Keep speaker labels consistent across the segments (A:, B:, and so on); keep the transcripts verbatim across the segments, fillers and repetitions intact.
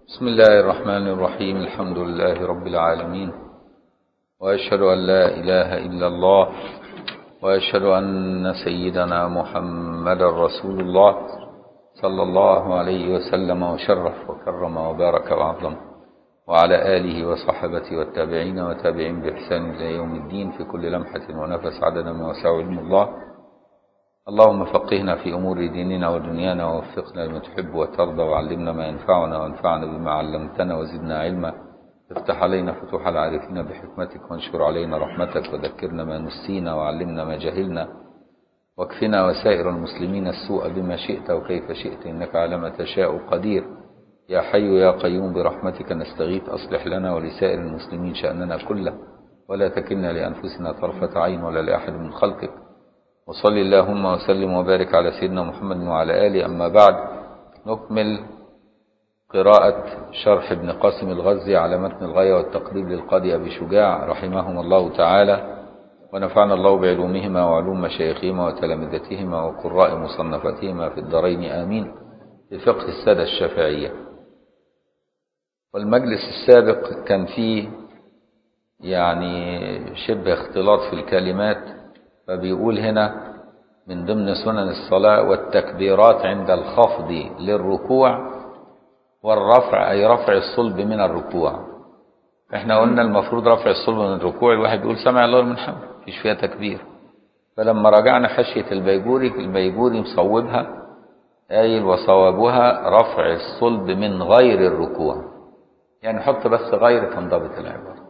A: بسم الله الرحمن الرحيم. الحمد لله رب العالمين، وأشهد أن لا إله إلا الله، وأشهد أن سيدنا محمد رسول الله صلى الله عليه وسلم وشرف وكرم وبارك وعظم، وعلى آله وصحبه والتابعين وتابعين بإحسان إلى يوم الدين في كل لمحة ونفس عدد ما وسع علم الله. اللهم فقهنا في أمور ديننا ودنيانا، ووفقنا لما تحب وترضى، وعلمنا ما ينفعنا وانفعنا بما علمتنا وزدنا علما. افتح علينا فتوح العارفين بحكمتك، وانشر علينا رحمتك، وذكرنا ما نسينا وعلمنا ما جهلنا، واكفنا وسائر المسلمين السوء بما شئت وكيف شئت، إنك على ما تشاء قدير. يا حي يا قيوم برحمتك نستغيث، أصلح لنا ولسائر المسلمين شأننا كله، ولا تكلنا لأنفسنا طرفة عين ولا لأحد من خلقك. وصل اللهم وسلم وبارك على سيدنا محمد وعلى آله. أما بعد، نكمل قراءة شرح ابن قاسم الغزي على متن الغاية والتقريب للقاضي أبي شجاع رحمهم الله تعالى، ونفعنا الله بعلومهما وعلوم مشايخهما وتلامذتهما وقراء مصنفتهما في الدارين آمين، بفقه السادة الشافعية. والمجلس السابق كان فيه يعني شبه اختلاط في الكلمات، فبيقول هنا من ضمن سنن الصلاة والتكبيرات عند الخفض للركوع والرفع، أي رفع الصلب من الركوع. احنا قلنا المفروض رفع الصلب من الركوع الواحد بيقول سمع الله لمن حمده، مفيش فيها تكبير. فلما راجعنا حاشية البيجوري، البيجوري مصوبها قايل وصوابها رفع الصلب من غير الركوع، يعني حط بس غير تنضبط العبارة،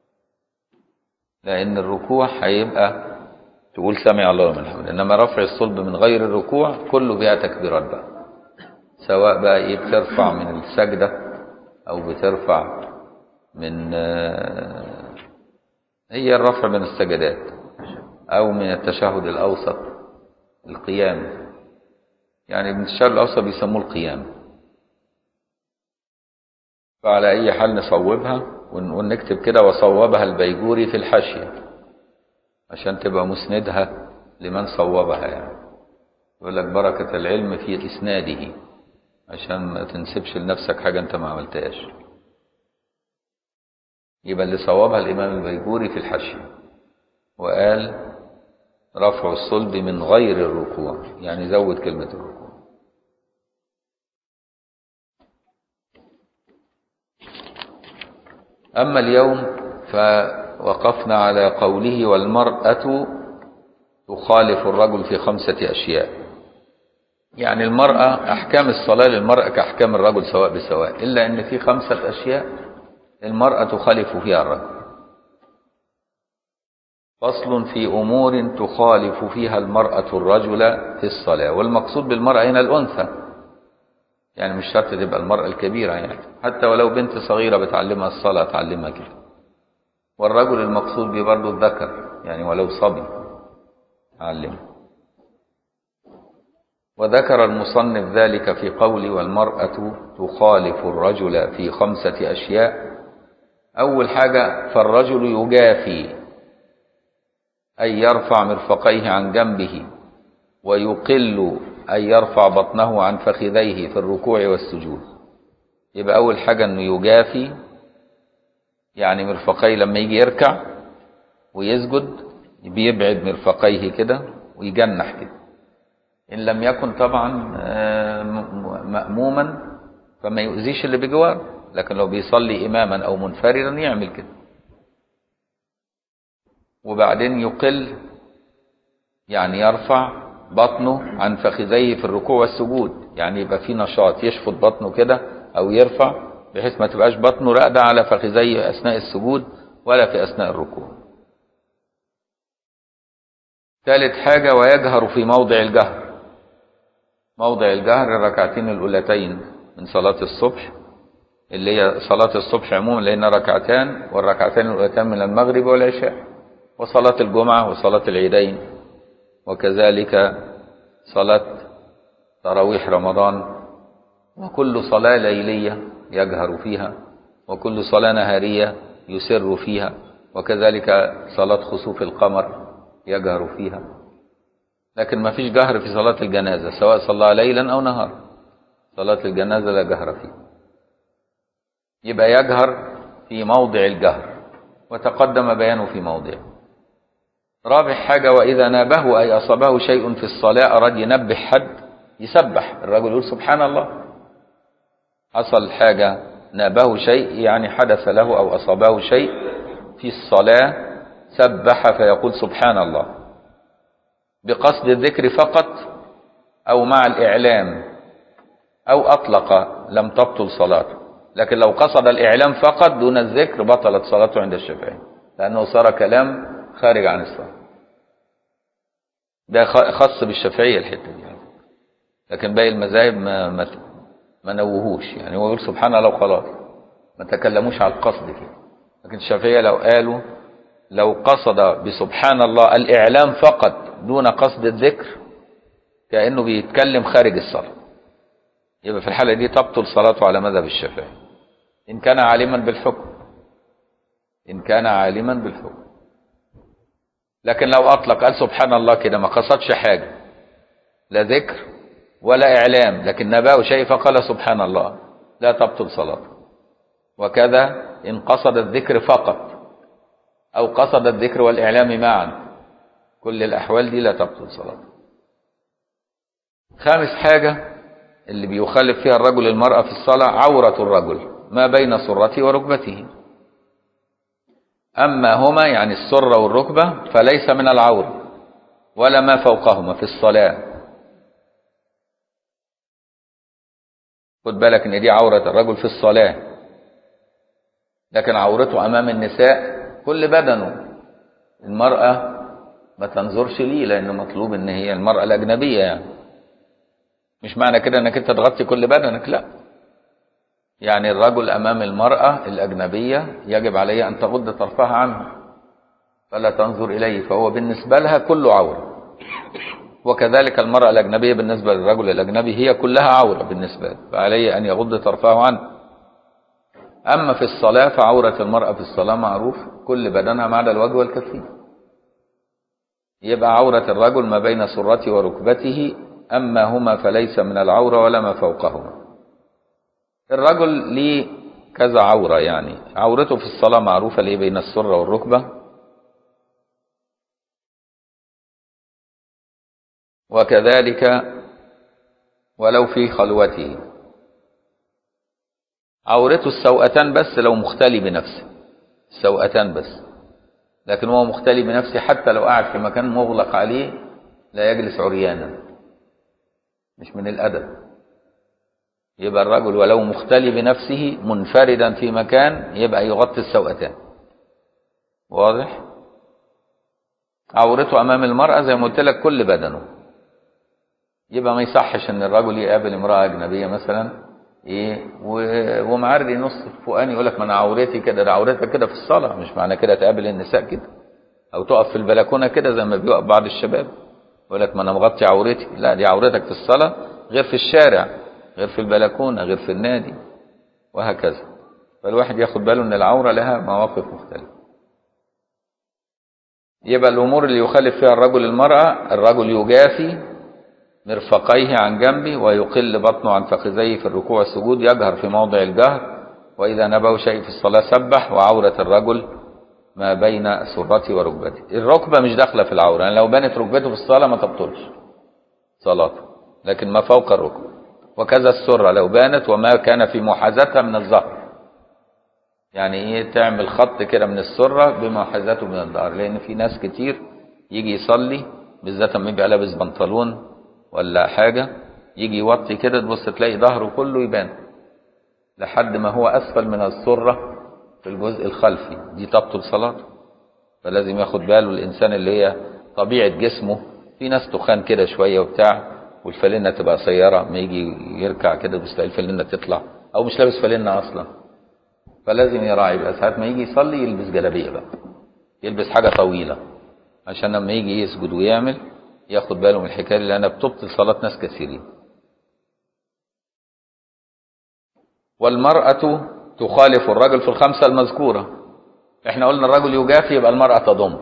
A: لأن الركوع هيبقى تقول سمع الله لمن حمده، انما رفع الصلب من غير الركوع كله بها تكبيرات بقى، سواء بقى ايه بترفع من السجدة او بترفع من هي الرفع من السجدات او من التشهد الاوسط، القيام، يعني من التشهد الاوسط بيسموه القيام. فعلى اي حال نصوبها ونكتب كده وصوبها البيجوري في الحاشية عشان تبقى مسندها لمن صوبها، يعني يقول لك بركة العلم في إسناده، عشان ما تنسبش لنفسك حاجة أنت ما عملتهاش. يبقى اللي صوبها الإمام البيجوري في الحاشية، وقال رفع الصلب من غير الركوع، يعني زود كلمة الركوع. أما اليوم ف وقفنا على قوله والمرأة تخالف الرجل في خمسة أشياء، يعني المرأة أحكام الصلاة للمرأة كأحكام الرجل سواء بسواء، إلا أن في خمسة أشياء المرأة تخالف فيها الرجل. فصل في أمور تخالف فيها المرأة الرجل في الصلاة، والمقصود بالمرأة هنا الأنثى، يعني مش شرط تبقى المرأة الكبيرة، يعني حتى ولو بنت صغيرة بتعلمها الصلاة تعلمها كده. والرجل المقصود به برضه الذكر، يعني ولو صبي علم. وذكر المصنف ذلك في قول والمرأة تخالف الرجل في خمسة أشياء. أول حاجة فالرجل يجافي، أي يرفع مرفقيه عن جنبه، ويقل أي يرفع بطنه عن فخذيه في الركوع والسجود. يبقى أول حاجة أنه يجافي، يعني مرفقيه لما يجي يركع ويسجد بيبعد مرفقيه كده ويجنح كده، إن لم يكن طبعا مأموما فما يؤذيش اللي بجواره، لكن لو بيصلي إماما أو منفردا يعمل كده. وبعدين يقل، يعني يرفع بطنه عن فخذيه في الركوع والسجود، يعني يبقى في نشاط يشفط بطنه كده أو يرفع، بحيث ما تبقاش بطنه راقدة على فخذيه أثناء السجود ولا في أثناء الركوع. ثالث حاجة ويجهر في موضع الجهر. موضع الجهر الركعتين الأولتين من صلاة الصبح، اللي هي صلاة الصبح عموما لأن ركعتان، والركعتين الأولتين من المغرب والعشاء، وصلاة الجمعة وصلاة العيدين، وكذلك صلاة تراويح رمضان، وكل صلاة ليلية يجهر فيها، وكل صلاة نهارية يسر فيها، وكذلك صلاة خسوف القمر يجهر فيها. لكن ما فيش جهر في صلاة الجنازة، سواء صلى ليلا أو نهار، صلاة الجنازة لا جهر فيها. يبقى يجهر في موضع الجهر، وتقدم بيانه في موضعه. رابع حاجة، وإذا نابه أي أصابه شيء في الصلاة أراد ينبه حد يسبح، الرجل يقول سبحان الله. حصل حاجة نابه شيء يعني حدث له أو أصابه شيء في الصلاة، سبح فيقول سبحان الله بقصد الذكر فقط أو مع الإعلام أو أطلق لم تبطل صلاته. لكن لو قصد الإعلام فقط دون الذكر بطلت صلاته عند الشافعي، لأنه صار كلام خارج عن الصلاة. ده خاص بالشافعية الحتة دي، لكن باقي المذاهب ما ما ما نوهوش، يعني هو يقول سبحان الله وخلاص، ما تكلموش على القصد كده. لكن الشافعية لو قالوا لو قصد بسبحان الله الإعلام فقط دون قصد الذكر كأنه بيتكلم خارج الصلاة، يبقى في الحالة دي تبطل صلاته على مذهب الشافعي إن كان عالما بالحكم، إن كان عالما بالحكم. لكن لو أطلق قال سبحان الله كده ما قصدش حاجة، لا ذكر ولا إعلام، لكن نباه شيء فقال سبحان الله، لا تبطل صلاته. وكذا إن قصد الذكر فقط أو قصد الذكر والإعلام معا، كل الأحوال دي لا تبطل صلاته. خامس حاجة اللي بيخالف فيها الرجل المرأة في الصلاة، عورة الرجل ما بين سرته وركبته. أما هما يعني السرة والركبة فليس من العورة، ولا ما فوقهما في الصلاة. خد بالك ان دي عورة الرجل في الصلاة، لكن عورته أمام النساء كل بدنه. المرأة ما تنظرش ليه، لأنه مطلوب ان هي المرأة الأجنبية، يعني مش معنى كده انك انت تغطي كل بدنك، لا. يعني الرجل أمام المرأة الأجنبية يجب عليه أن تغض طرفها عنه فلا تنظر إليه، فهو بالنسبة لها كله عورة. وكذلك المرأة الأجنبية بالنسبة للرجل الأجنبي هي كلها عورة بالنسبة له، فعليه أن يغض طرفه عنه. أما في الصلاة فعورة المرأة في الصلاة معروف كل بدنها ما عدا الوجه والكفين. يبقى عورة الرجل ما بين سرته وركبته، أما هما فليس من العورة ولا ما فوقهما. الرجل ليه كذا عورة، يعني عورته في الصلاة معروفة اللي بين السرة والركبة، وكذلك ولو في خلوته. عورته السوأتان بس لو مختلي بنفسه، السوأتان بس، لكن هو مختلي بنفسه حتى لو قاعد في مكان مغلق عليه لا يجلس عريانا، مش من الأدب. يبقى الرجل ولو مختلي بنفسه منفردا في مكان يبقى يغطي السوأتان، واضح؟ عورته أمام المرأة زي ما قلت لك كل بدنه. يبقى ما يصحش ان الرجل يقابل امرأة أجنبية مثلا ايه ومعري نص فوقاني يقول لك ما انا عورتي كده، ده عورتك كده في الصلاة، مش معنى كده تقابل النساء كده او تقف في البلكونة كده زي ما بيقف بعض الشباب يقول لك ما انا مغطي عورتي. لا، دي عورتك في الصلاة غير في الشارع، غير في البلكونة، غير في النادي، وهكذا. فالواحد ياخد باله ان العورة لها مواقف مختلفة. يبقى الامور اللي يخالف فيها الرجل المرأة، الرجل يجافي مرفقيه عن جنبه ويقل بطنه عن فخذيه في الركوع والسجود، يجهر في موضع الجهر. وإذا نبه شيء في الصلاة سبح. وعورة الرجل ما بين سرته وركبته. الركبة مش داخلة في العورة، يعني لو بانت ركبته في الصلاة ما تبطلش صلاته، لكن ما فوق الركبة. وكذا السرة لو بانت وما كان في محاذاتها من الظهر، يعني ايه تعمل خط كده من السرة بمحاذاته من الظهر، لأن في ناس كتير يجي يصلي بالذات لما يبقى لابس بنطلون ولا حاجة يجي يوطي كده تبص تلاقي ظهره كله يبان لحد ما هو أسفل من السرة في الجزء الخلفي، دي تبطل صلاته. فلازم ياخد باله الإنسان اللي هي طبيعة جسمه، في ناس تخان كده شوية وبتاع والفلنة تبقى قصيرة، ما يجي يركع كده بس تلاقي الفلنة تطلع، أو مش لابس فلنة أصلا، فلازم يراعي بقى ساعات ما يجي يصلي يلبس جلابية بقى، يلبس حاجة طويلة عشان لما يجي يسجد ويعمل ياخد باله من الحكايه اللي انا بتبطل صلاه ناس كثيرين. والمرأة تخالف الرجل في الخمسة المذكورة. احنا قلنا الرجل يجافي، يبقى المرأة تضم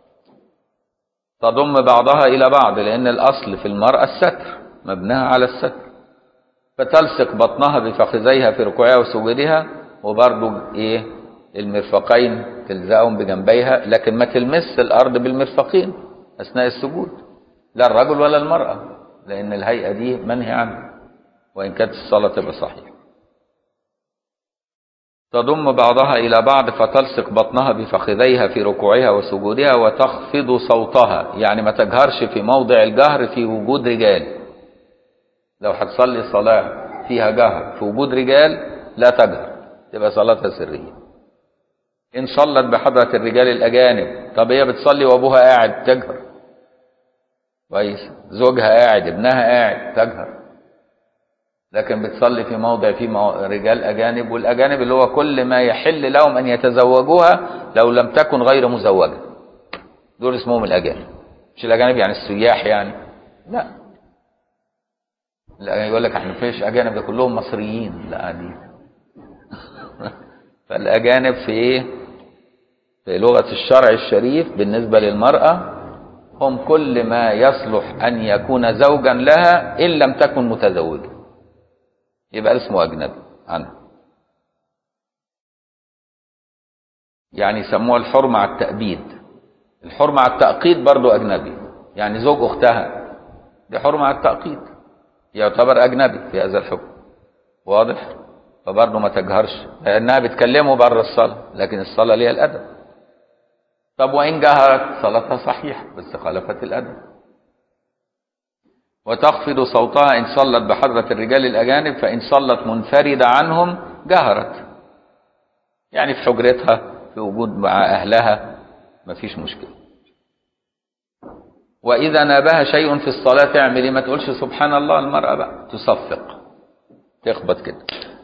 A: تضم بعضها إلى بعض، لأن الأصل في المرأة الستر، مبناها على الستر، فتلصق بطنها بفخذيها في ركوعها وسجودها وبرضو ايه المرفقين تلزقهم بجنبيها، لكن ما تلمس الارض بالمرفقين اثناء السجود، لا الرجل ولا المرأة، لان الهيئة دي منهي عنها وان كانت الصلاة تبقى صحيحة. تضم بعضها الى بعض فتلصق بطنها بفخذيها في ركوعها وسجودها وتخفض صوتها، يعني ما تجهرش في موضع الجهر في وجود رجال. لو هتصلي صلاة فيها جهر في وجود رجال لا تجهر، تبقى صلاتها سرية. إن صلت بحضرة الرجال الأجانب، طب هي بتصلي وأبوها قاعد تجهر كويس، زوجها قاعد، ابنها قاعد تجهر. لكن بتصلي في موضع فيه رجال أجانب، والأجانب اللي هو كل ما يحل لهم أن يتزوجوها لو لم تكن غير مزوجة، دول اسمهم الأجانب. مش الأجانب يعني السياح يعني، لا لا يقول لك احنا فيش أجانب، ده كلهم مصريين، لا دي فالأجانب في ايه؟ في لغة الشرع الشريف بالنسبة للمرأة هم كل ما يصلح أن يكون زوجا لها إن لم تكن متزوجة، يبقى اسمه أجنبي عنها. يعني يسموها الحرمة على التأبيد. الحرمة على التأقيد برضو أجنبي، يعني زوج أختها دي حرمة على التأقيد، يعتبر أجنبي في هذا الحكم، واضح؟ فبرضه ما تجهرش لأنها بتكلمه بره الصلاة، لكن الصلاة ليها الأدب. طب وإن جهرت صلاتها صحيحة بس خالفت الأدب. وتخفض صوتها إن صلت بحضرة الرجال الأجانب، فإن صلت منفردة عنهم جهرت، يعني في حجرتها في وجود مع أهلها ما فيش مشكلة. وإذا نابها شيء في الصلاة تعمل إيه؟ ما تقولش سبحان الله. المرأة بقى تصفق، تخبط كده،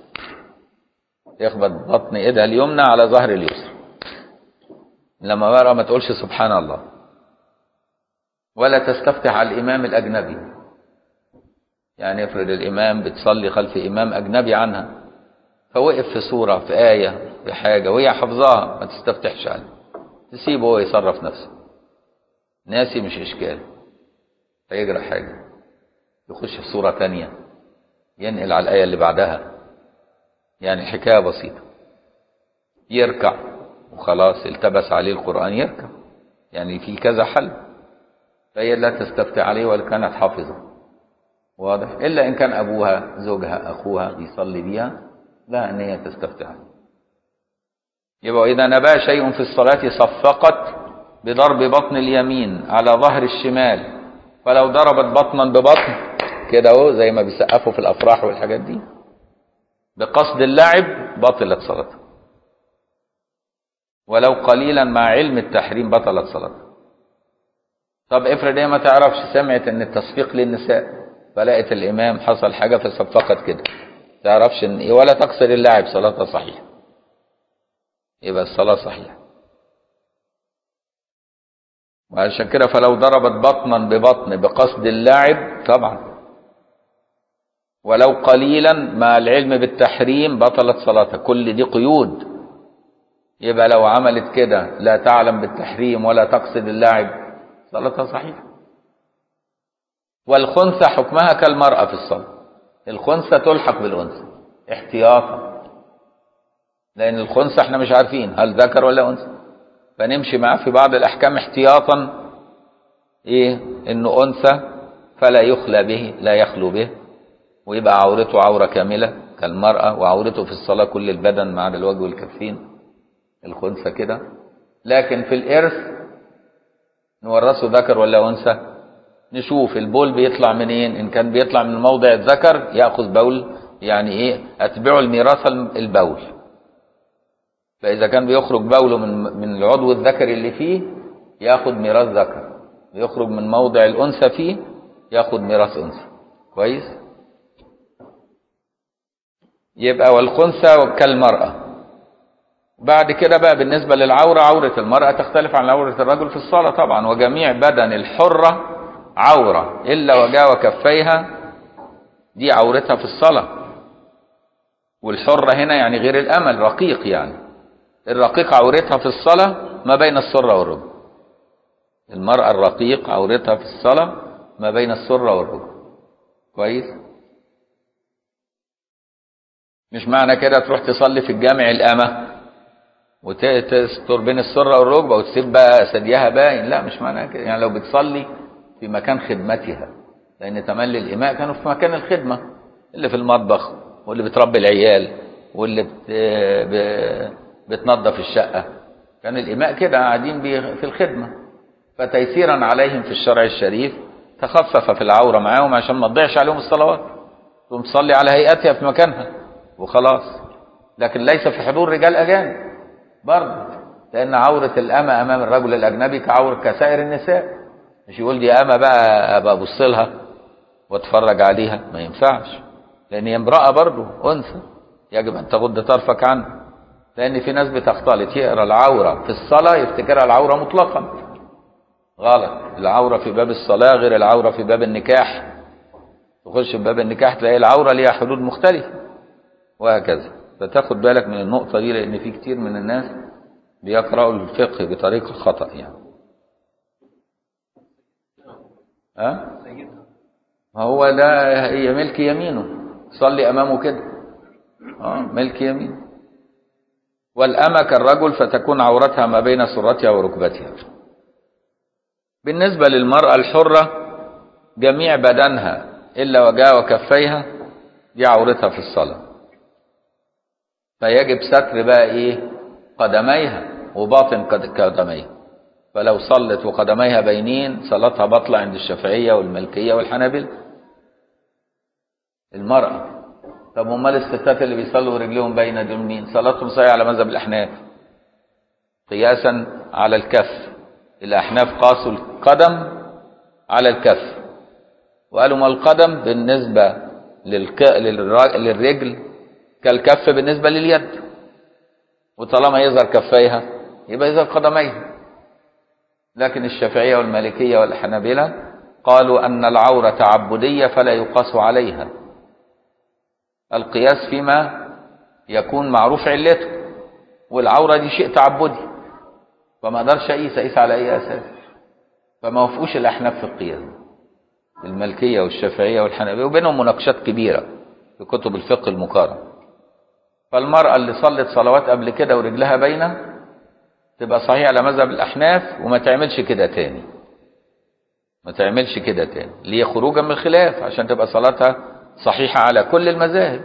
A: يخبط بطن ايدها اليمنى على ظهر اليسرى. لما بقى ما تقولش سبحان الله. ولا تستفتح على الامام الاجنبي، يعني افرض الامام بتصلي خلف امام اجنبي عنها فوقف في سوره في ايه في حاجه وهي حافظاها، ما تستفتحش عليه، تسيبه هو يصرف نفسه، ناسي مش اشكال، فيجرى حاجه يخش في سوره ثانيه ينقل على الايه اللي بعدها، يعني حكاية بسيطة. يركع وخلاص التبس عليه القرآن يركع، يعني في كذا حل. فهي لا تستفتي عليه ولا كانت حافظة، واضح؟ إلا إن كان أبوها زوجها أخوها بيصلي بيها، لا أن هي تستفتي عليه. يبقى إذا نبا شيء في الصلاة صفقت بضرب بطن اليمين على ظهر الشمال، فلو ضربت بطنا ببطن كده اهو زي ما بيسقفوا في الأفراح والحاجات دي بقصد اللعب بطلت صلاتها، ولو قليلا مع علم التحريم بطلت صلاتها. طب افرض هي ما تعرفش، سمعت ان التصفيق للنساء فلقت الامام حصل حاجه فصفقت كده، تعرفش ان ولا تقصر اللعب، صلاتها صحيحه، يبقى الصلاه صحيحه. وعشان كده فلو ضربت بطنا ببطن بقصد اللعب طبعا، ولو قليلا مع العلم بالتحريم بطلت صلاتها. كل دي قيود. يبقى لو عملت كده لا تعلم بالتحريم ولا تقصد اللعب صلاتها صحيحة. والخنثى حكمها كالمرأة في الصلاة، الخنثى تلحق بالأنثى احتياطا، لأن الخنثى احنا مش عارفين هل ذكر ولا أنثى، فنمشي معاه في بعض الأحكام احتياطا ايه انه أنثى فلا يخلى به، لا يخلو به، ويبقى عورته عورة كاملة كالمرأة، وعورته في الصلاة كل البدن ما عدا الوجه والكفين، الخنثى كده. لكن في الإرث نورثه ذكر ولا أنثى، نشوف البول بيطلع منين، إن كان بيطلع من موضع الذكر يأخذ بول، يعني إيه أتبعه الميراث البول، فإذا كان بيخرج بوله من من العضو الذكري اللي فيه يأخذ ميراث ذكر، بيخرج من موضع الأنثى فيه يأخذ ميراث أنثى. كويس؟ يبقى والخنثى كالمرأة. بعد كده بقى بالنسبة للعورة، عورة المرأة تختلف عن عورة الرجل في الصلاة طبعا، وجميع بدن الحرة عورة إلا وجه وكفيها، دي عورتها في الصلاة. والحرة هنا يعني غير الأمل، رقيق، يعني الرقيق عورتها في الصلاة ما بين السرة والركبة. المرأة الرقيق عورتها في الصلاة ما بين السرة والركبة. كويس؟ مش معنى كده تروح تصلي في الجامع الأمة وتستر بين السرة والركبة وتسيب بقى ثديها باين، لا مش معنى كده. يعني لو بتصلي في مكان خدمتها، لأن تملي الإماء كانوا في مكان الخدمة، اللي في المطبخ واللي بتربي العيال واللي بت... ب... بتنظف الشقة، كان الإماء كده قاعدين في الخدمة. فتيسيرا عليهم في الشرع الشريف تخفف في العورة معاهم عشان ما تضيعش عليهم الصلوات، تقوم تصلي على هيئتها في مكانها وخلاص. لكن ليس في حضور رجال أجانب برضه، لأن عورة الأمة أمام الرجل الأجنبي كعور كسائر النساء. مش يقول دي أمة بقى أبقى أبص لها واتفرج عليها، ما ينفعش، لأن هي امرأة برضه أنثى، يجب أن تغض طرفك عنها. لأن في ناس بتختلط، يقرأ العورة في الصلاة يفتكرها العورة مطلقا، غلط. العورة في باب الصلاة غير العورة في باب النكاح. تخش في باب النكاح تلاقي العورة ليها حدود مختلفة وهكذا. فتاخد بالك من النقطة دي، لأن في كتير من الناس بيقرأوا الفقه بطريقة خطأ يعني. ها؟ هو ده هي ملك يمينه، صلي أمامه كده، اه ملك يمين. والأمة كالرجل فتكون عورتها ما بين سرتها وركبتها. بالنسبة للمرأة الحرة جميع بدنها إلا وجهها وكفيها دي عورتها في الصلاة، فيجب ستر بقى إيه؟ قدميها وباطن قدميها. فلو صلت وقدميها باينين صلاتها باطلة عند الشافعية والمالكية والحنابلة المرأة. طب امال الستات اللي بيصلوا رجليهم باينة دول مين؟ صلاتهم صحيحة على مذهب الأحناف قياسا على الكف. الأحناف قاسوا القدم على الكف وقالوا ما القدم بالنسبة للك... للرجل كالكف بالنسبة لليد، وطالما يظهر كفيها يبقى يظهر قدميها. لكن الشافعية والمالكية والحنابلة قالوا أن العورة تعبدية فلا يقاس عليها، القياس فيما يكون معروف علته، والعورة دي شيء تعبدي فما اقدرش اقيس اقيس على اي اساس. فما وافقوش الاحناف في القياس، المالكيه والشافعيه والحنابلة، وبينهم مناقشات كبيره في كتب الفقه المقارن. فالمراه اللي صلت صلوات قبل كده ورجلها باينه تبقى صحيح على مذهب الاحناف، وما تعملش كده تاني، ما تعملش كده تاني ليه؟ خروجا من الخلاف، عشان تبقى صلاتها صحيحه على كل المذاهب.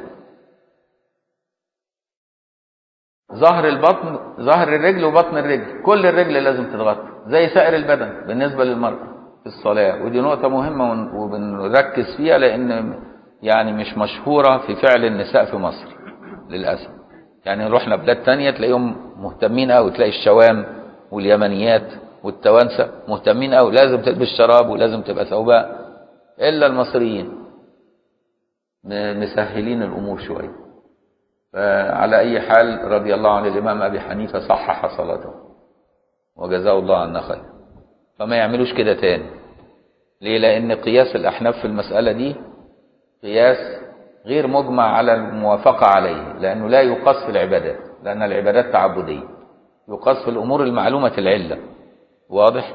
A: ظهر البطن، ظهر الرجل وبطن الرجل، كل الرجل لازم تتغطى زي سائر البدن بالنسبة للمرأة في الصلاة. ودي نقطة مهمة وبنركز فيها، لأن يعني مش مشهورة في فعل النساء في مصر للأسف. يعني رحنا بلاد تانية تلاقيهم مهتمين أوي، تلاقي الشوام واليمنيات والتوانسة مهتمين أوي، لازم تلبس شراب ولازم تبقى ثوباء. إلا المصريين مسهلين الأمور شوية. فعلى أي حال رضي الله عن الإمام أبي حنيفة صحح صلاته وجزاه الله عنا خير. فما يعملوش كده تاني. ليه؟ لأن قياس الأحناف في المسألة دي قياس غير مجمع على الموافقة عليه، لأنه لا يقاس في العبادات، لأن العبادات تعبدية، يقاس في الأمور المعلومة العلة. واضح؟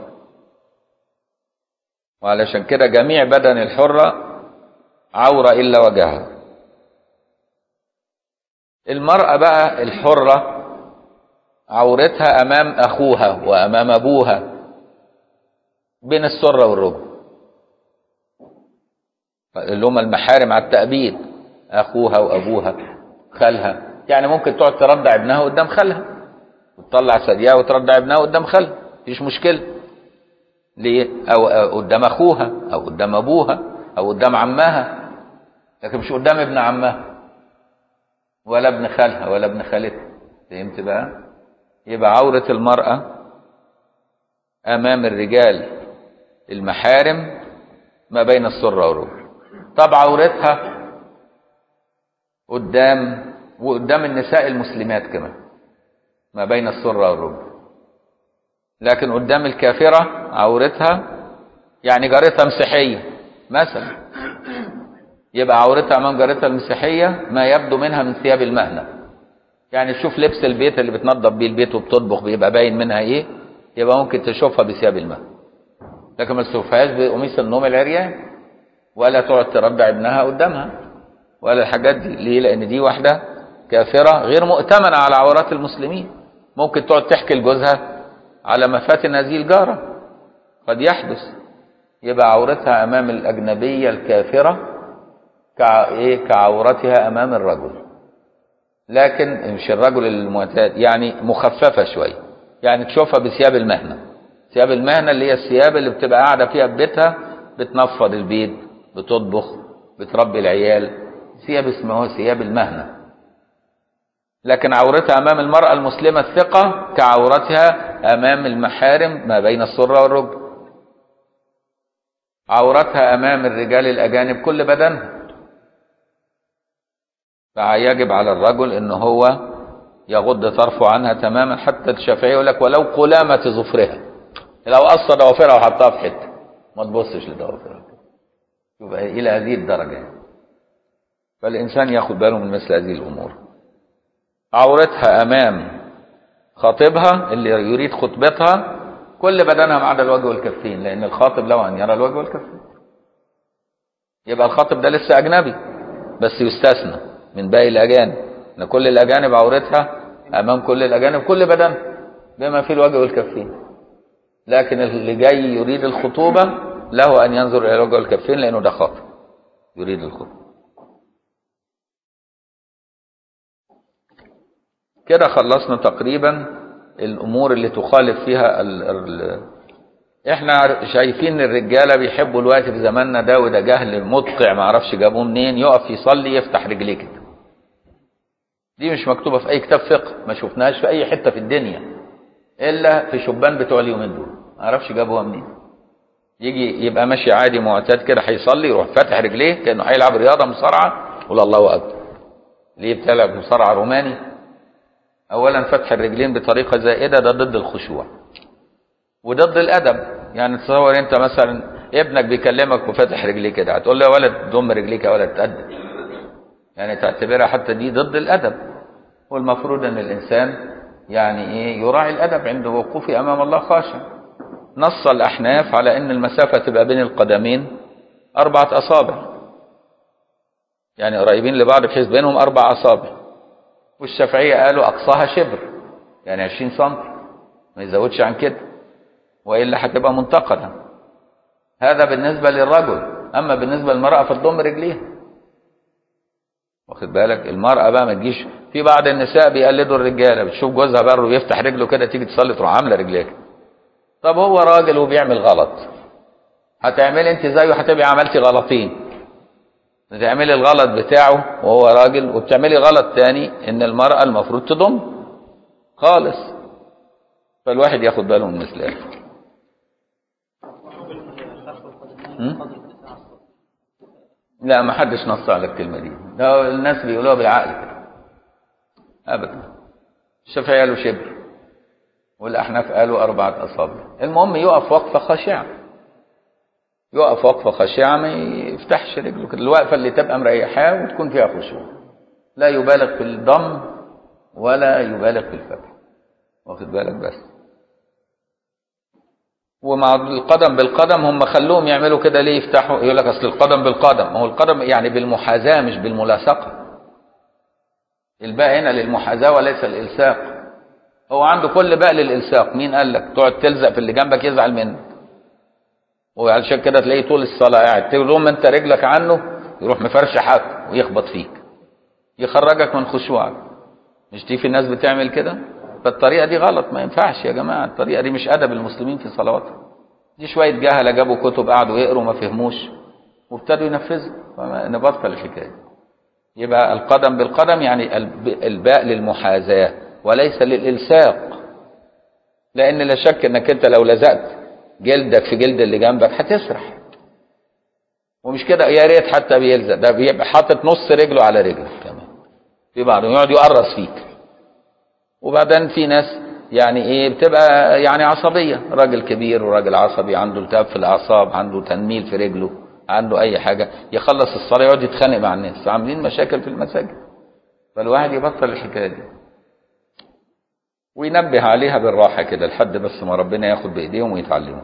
A: وعلشان كده جميع بدن الحرة عورة إلا وجهها. المرأة بقى الحرة عورتها أمام أخوها وأمام أبوها بين السرة والركبة، اللي هم المحارم على التأبيد، أخوها وأبوها، خالها. يعني ممكن تقعد ترضع ابنها قدام خالها وتطلع ثديها وترضع ابنها قدام خالها، مفيش مشكلة. ليه؟ أو قدام أخوها أو قدام أبوها أو قدام عمها، لكن مش قدام ابن عمها ولا ابن خالها ولا ابن خالتها. فهمت بقى؟ يبقى عورة المرأة أمام الرجال المحارم ما بين السرة والركبة. طب عورتها قدام وقدام النساء المسلمات كمان ما بين السرة والركبة، لكن قدام الكافرة عورتها يعني جارتها مسيحية مثلا، يبقى عورتها امام جارتها المسيحيه ما يبدو منها من ثياب المهنه. يعني تشوف لبس البيت اللي بتنظف بيه البيت وبتطبخ بيبقى باين منها ايه، يبقى ممكن تشوفها بثياب المهنه، لكن ما تشوفهاش بقميص النوم العريان، ولا تقعد ترضع ابنها قدامها ولا الحاجات دي. ليه؟ لان دي واحده كافرة غير مؤتمنة على عورات المسلمين. ممكن تقعد تحكي لجوزها على مفاتن هذه الجارة، قد يحدث. يبقى عورتها أمام الأجنبية الكافرة كعورتها أمام الرجل، لكن مش الرجل المعتاد، يعني مخففة شوية، يعني تشوفها بثياب المهنة. ثياب المهنة اللي هي الثياب اللي بتبقى قاعدة فيها في بيتها، بتنفض البيت، بتطبخ، بتربي العيال، ثياب اسمها ثياب المهنة. لكن عورتها أمام المرأة المسلمة الثقة كعورتها أمام المحارم ما بين السرة والركبة. عورتها أمام الرجال الأجانب كل بدنها. فيجب على الرجل ان هو يغض طرفه عنها تماما، حتى الشافعي يقول لك ولو قلامة ظفرها، لو قص ضوافرها وحطها في حته ما تبصش لضوافرها. يبقى الى هذه الدرجه. فالانسان ياخد باله من مثل هذه الامور. عورتها امام خاطبها اللي يريد خطبتها كل بدنها ما عدا الوجه والكفين، لان الخاطب له ان يرى الوجه والكفين. يبقى الخاطب ده لسه اجنبي، بس يستثنى من باقي الأجانب، إن كل الأجانب عورتها أمام كل الأجانب كل بدن بما فيه الوجه والكفين. لكن اللي جاي يريد الخطوبة له أن ينظر إلى الوجه والكفين، لأنه ده خاطب يريد الخطوبة. كده خلصنا تقريبا الأمور اللي تخالف فيها ال ال احنا شايفين الرجالة بيحبوا الوقت في زماننا ده، وده جهل مدقع ما عرفش جابوه منين، يقف يصلي يفتح رجليه كده. دي مش مكتوبة في أي كتاب فقه، ما شفناهاش في أي حتة في الدنيا إلا في شبان بتوع اليومين دول، ما عرفش جابوها منين. يجي يبقى ماشي عادي معتاد كده، هيصلي يروح فاتح رجليه كأنه هيلعب رياضة مصارعة، يقول الله أكبر. ليه بتلعب مصارعة روماني؟ أولا فتح الرجلين بطريقة زائدة ده ضد الخشوع وضد الأدب. يعني تصور أنت مثلا ابنك بيكلمك وفاتح رجليه كده، هتقول له يا ولد ضم رجليك يا ولد تأدب، يعني تعتبرها حتى دي ضد الأدب. والمفروض أن الإنسان يعني إيه يراعي الأدب عند وقوفه أمام الله خاشع. نص الأحناف على أن المسافة تبقى بين القدمين أربعة أصابع، يعني قريبين لبعض بحيث بينهم أربع أصابع. والشافعية قالوا أقصاها شبر، يعني عشرين سنتي، ما يزودش عن كده، وإلا هتبقى منتقدة. هذا بالنسبة للرجل. أما بالنسبة للمرأة فتضم رجليها، واخد بالك. المرأة بقى ما تجيش، في بعض النساء بيقلدوا الرجالة، بتشوف جوزها بره ويفتح رجله كده، تيجي تصلي تروح عاملة رجليها. طب هو راجل وبيعمل غلط، هتعملي انت زيه، هتبقي عملتي غلطين. تعملي الغلط بتاعه وهو راجل، وبتعملي غلط تاني ان المرأة المفروض تضم خالص. فالواحد ياخد باله من مثل هذا. لا ما حدش نص على الكلمة دي، ده الناس بيقولوها بالعقل كده ابدا. الشافعي قالوا شبر والاحناف قالوا اربعة اصابع. المهم يقف وقفة خاشعة، يقف وقفة خاشعة، ما يفتحش رجله كده، الوقفة اللي تبقى مريحاه وتكون فيها خشوع، لا يبالغ في الضم ولا يبالغ في الفتح، واخد بالك. بس ومع القدم بالقدم هم خلوهم يعملوا كده ليه؟ يفتحوا يقول لك اصل القدم بالقدم، ما هو القدم يعني بالمحاذاة مش بالملاصقة. الباء هنا للمحاذاة وليس الالصاق. هو عنده كل باء للالصاق، مين قال لك تقعد تلزق في اللي جنبك يزعل منك؟ وعلشان كده تلاقيه طول الصلاة قاعد تقوم انت رجلك عنه يروح مفرشحك ويخبط فيك، يخرجك من خشوعك. مش دي في الناس بتعمل كده؟ فالطريقة دي غلط، ما ينفعش يا جماعة. الطريقة دي مش أدب المسلمين في صلواتهم. دي شوية جهلة جابوا كتب قعدوا يقروا ما فهموش وابتدوا ينفذوا. فنبطل الحكاية. يبقى القدم بالقدم يعني الباء للمحاذاة وليس للإلصاق، لأن لا شك أنك أنت لو لزقت جلدك في جلد اللي جنبك هتسرح. ومش كده يا ريت حتى بيلزق، ده بيبقى حاطط نص رجله على رجلك كمان في بعضهم، يقعد يقرص فيك. وبعدين في ناس يعني ايه بتبقى يعني عصبيه، راجل كبير وراجل عصبي عنده التهاب في الاعصاب، عنده تنميل في رجله، عنده اي حاجه، يخلص الصلاه يقعد يتخانق مع الناس، عاملين مشاكل في المساجد. فالواحد يبطل الحكايه دي وينبه عليها بالراحه كده لحد بس ما ربنا ياخد بايديهم ويتعلموا.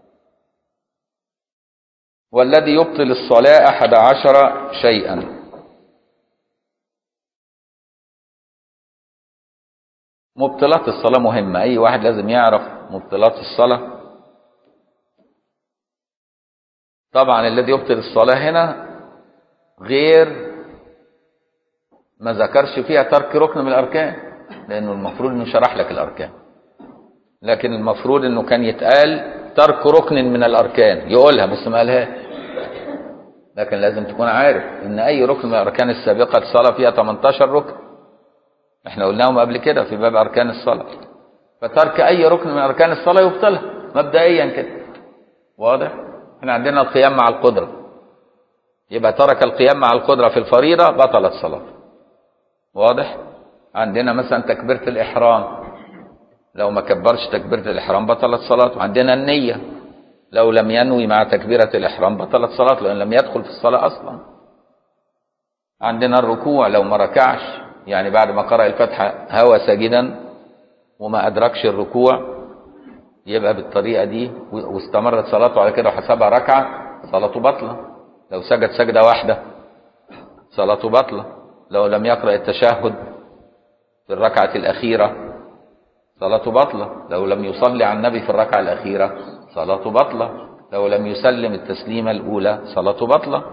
A: والذي يبطل الصلاه احد عشر شيئا، مبطلات الصلاة مهمة، أي واحد لازم يعرف مبطلات الصلاة. طبعا الذي يبطل الصلاة هنا غير ما ذكرش فيها ترك ركن من الأركان، لأنه المفروض أنه شرح لك الأركان، لكن المفروض أنه كان يتقال ترك ركن من الأركان، يقولها بس ما قالهاش. لكن لازم تكون عارف أن أي ركن من الأركان السابقة الصلاة فيها ثمانية عشر ركن، احنا قلناهم قبل كده في باب أركان الصلاة. فترك أي ركن من أركان الصلاة يبطلها مبدئيا كده، واضح؟ احنا عندنا القيام مع القدرة، يبقى ترك القيام مع القدرة في الفريضة بطلت صلاة، واضح؟ عندنا مثلا تكبيرة الإحرام، لو ما كبرش تكبيرة الإحرام بطلت صلاة. عندنا النية، لو لم ينوي مع تكبيرة الإحرام بطلت صلاة، لأن لم يدخل في الصلاة أصلا. عندنا الركوع، لو ما ركعش يعني بعد ما قرأ الفاتحة هوى ساجدا وما أدركش الركوع، يبقى بالطريقة دي واستمرت صلاته على كده وحسبها ركعة، صلاته بطلة. لو سجد سجدة واحدة صلاته بطلة. لو لم يقرأ التشهد في الركعة الأخيرة صلاته بطلة. لو لم يصلي على النبي في الركعة الأخيرة صلاته بطلة. لو لم يسلم التسليمة الأولى صلاته بطلة.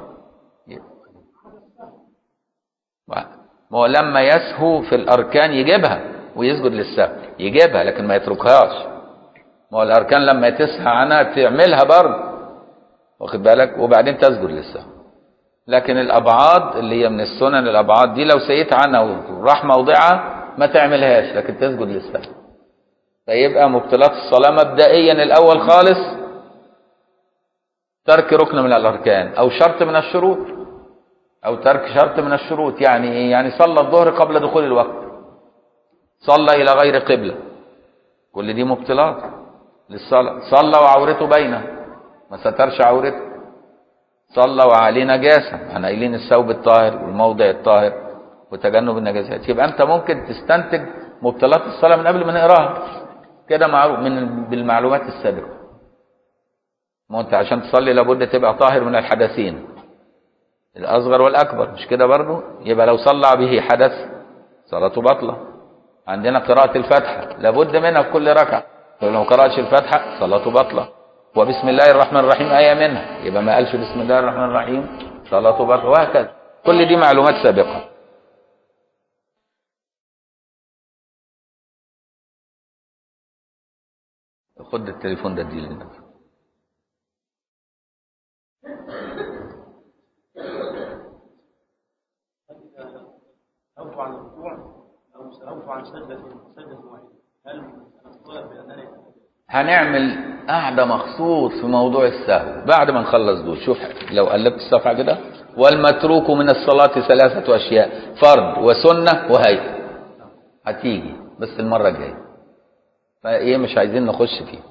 A: ما هو لما يسهو في الأركان يجيبها ويسجد للسهو، يجيبها لكن ما يتركهاش. ما هو الأركان لما تسهى عنها تعملها برضه، واخد بالك، وبعدين تسجد للسهو. لكن الأبعاد اللي هي من السنن، الأبعاد دي لو سيت عنها وراح موضعها ما تعملهاش، لكن تسجد للسهو. فيبقى مبطلات الصلاة مبدئيا الأول خالص ترك ركن من الأركان أو شرط من الشروط، أو ترك شرط من الشروط. يعني إيه؟ يعني صلى الظهر قبل دخول الوقت، صلى إلى غير قبلة، كل دي مبطلات للصلاة. صلى وعورته باينة ما سترش عورته، صلى وعليه نجاسة، احنا قايلين الثوب الطاهر والموضع الطاهر وتجنب النجاسات. يبقى أنت ممكن تستنتج مبطلات الصلاة من قبل ما نقراها كده معروف من بالمعلومات السابقة. ما أنت عشان تصلي لابد تبقى طاهر من الحدثين الأصغر والأكبر، مش كده برضه؟ يبقى لو صلى به حدث صلاته بطلة. عندنا قراءة الفاتحة لابد منها في كل ركعة، لو قرأش الفاتحة صلاته بطلة. وبسم الله الرحمن الرحيم آية منها، يبقى ما قالش بسم الله الرحمن الرحيم صلاته بطلة، وهكذا. كل دي معلومات سابقة. خد التليفون ده اديه لنا.
B: سأوف عن الركوع أو سأوف عن سجدة سجدة واحدة، هل نقول بأنني
A: هنعمل قاعدة مخصوص في موضوع السهو بعد ما نخلص دول. شوف لو قلبت الصفحة كده، والمتروك من الصلاة ثلاثة أشياء: فرض وسنة وهيئة. هتيجي بس المرة الجاية، فايه مش عايزين نخش فيه.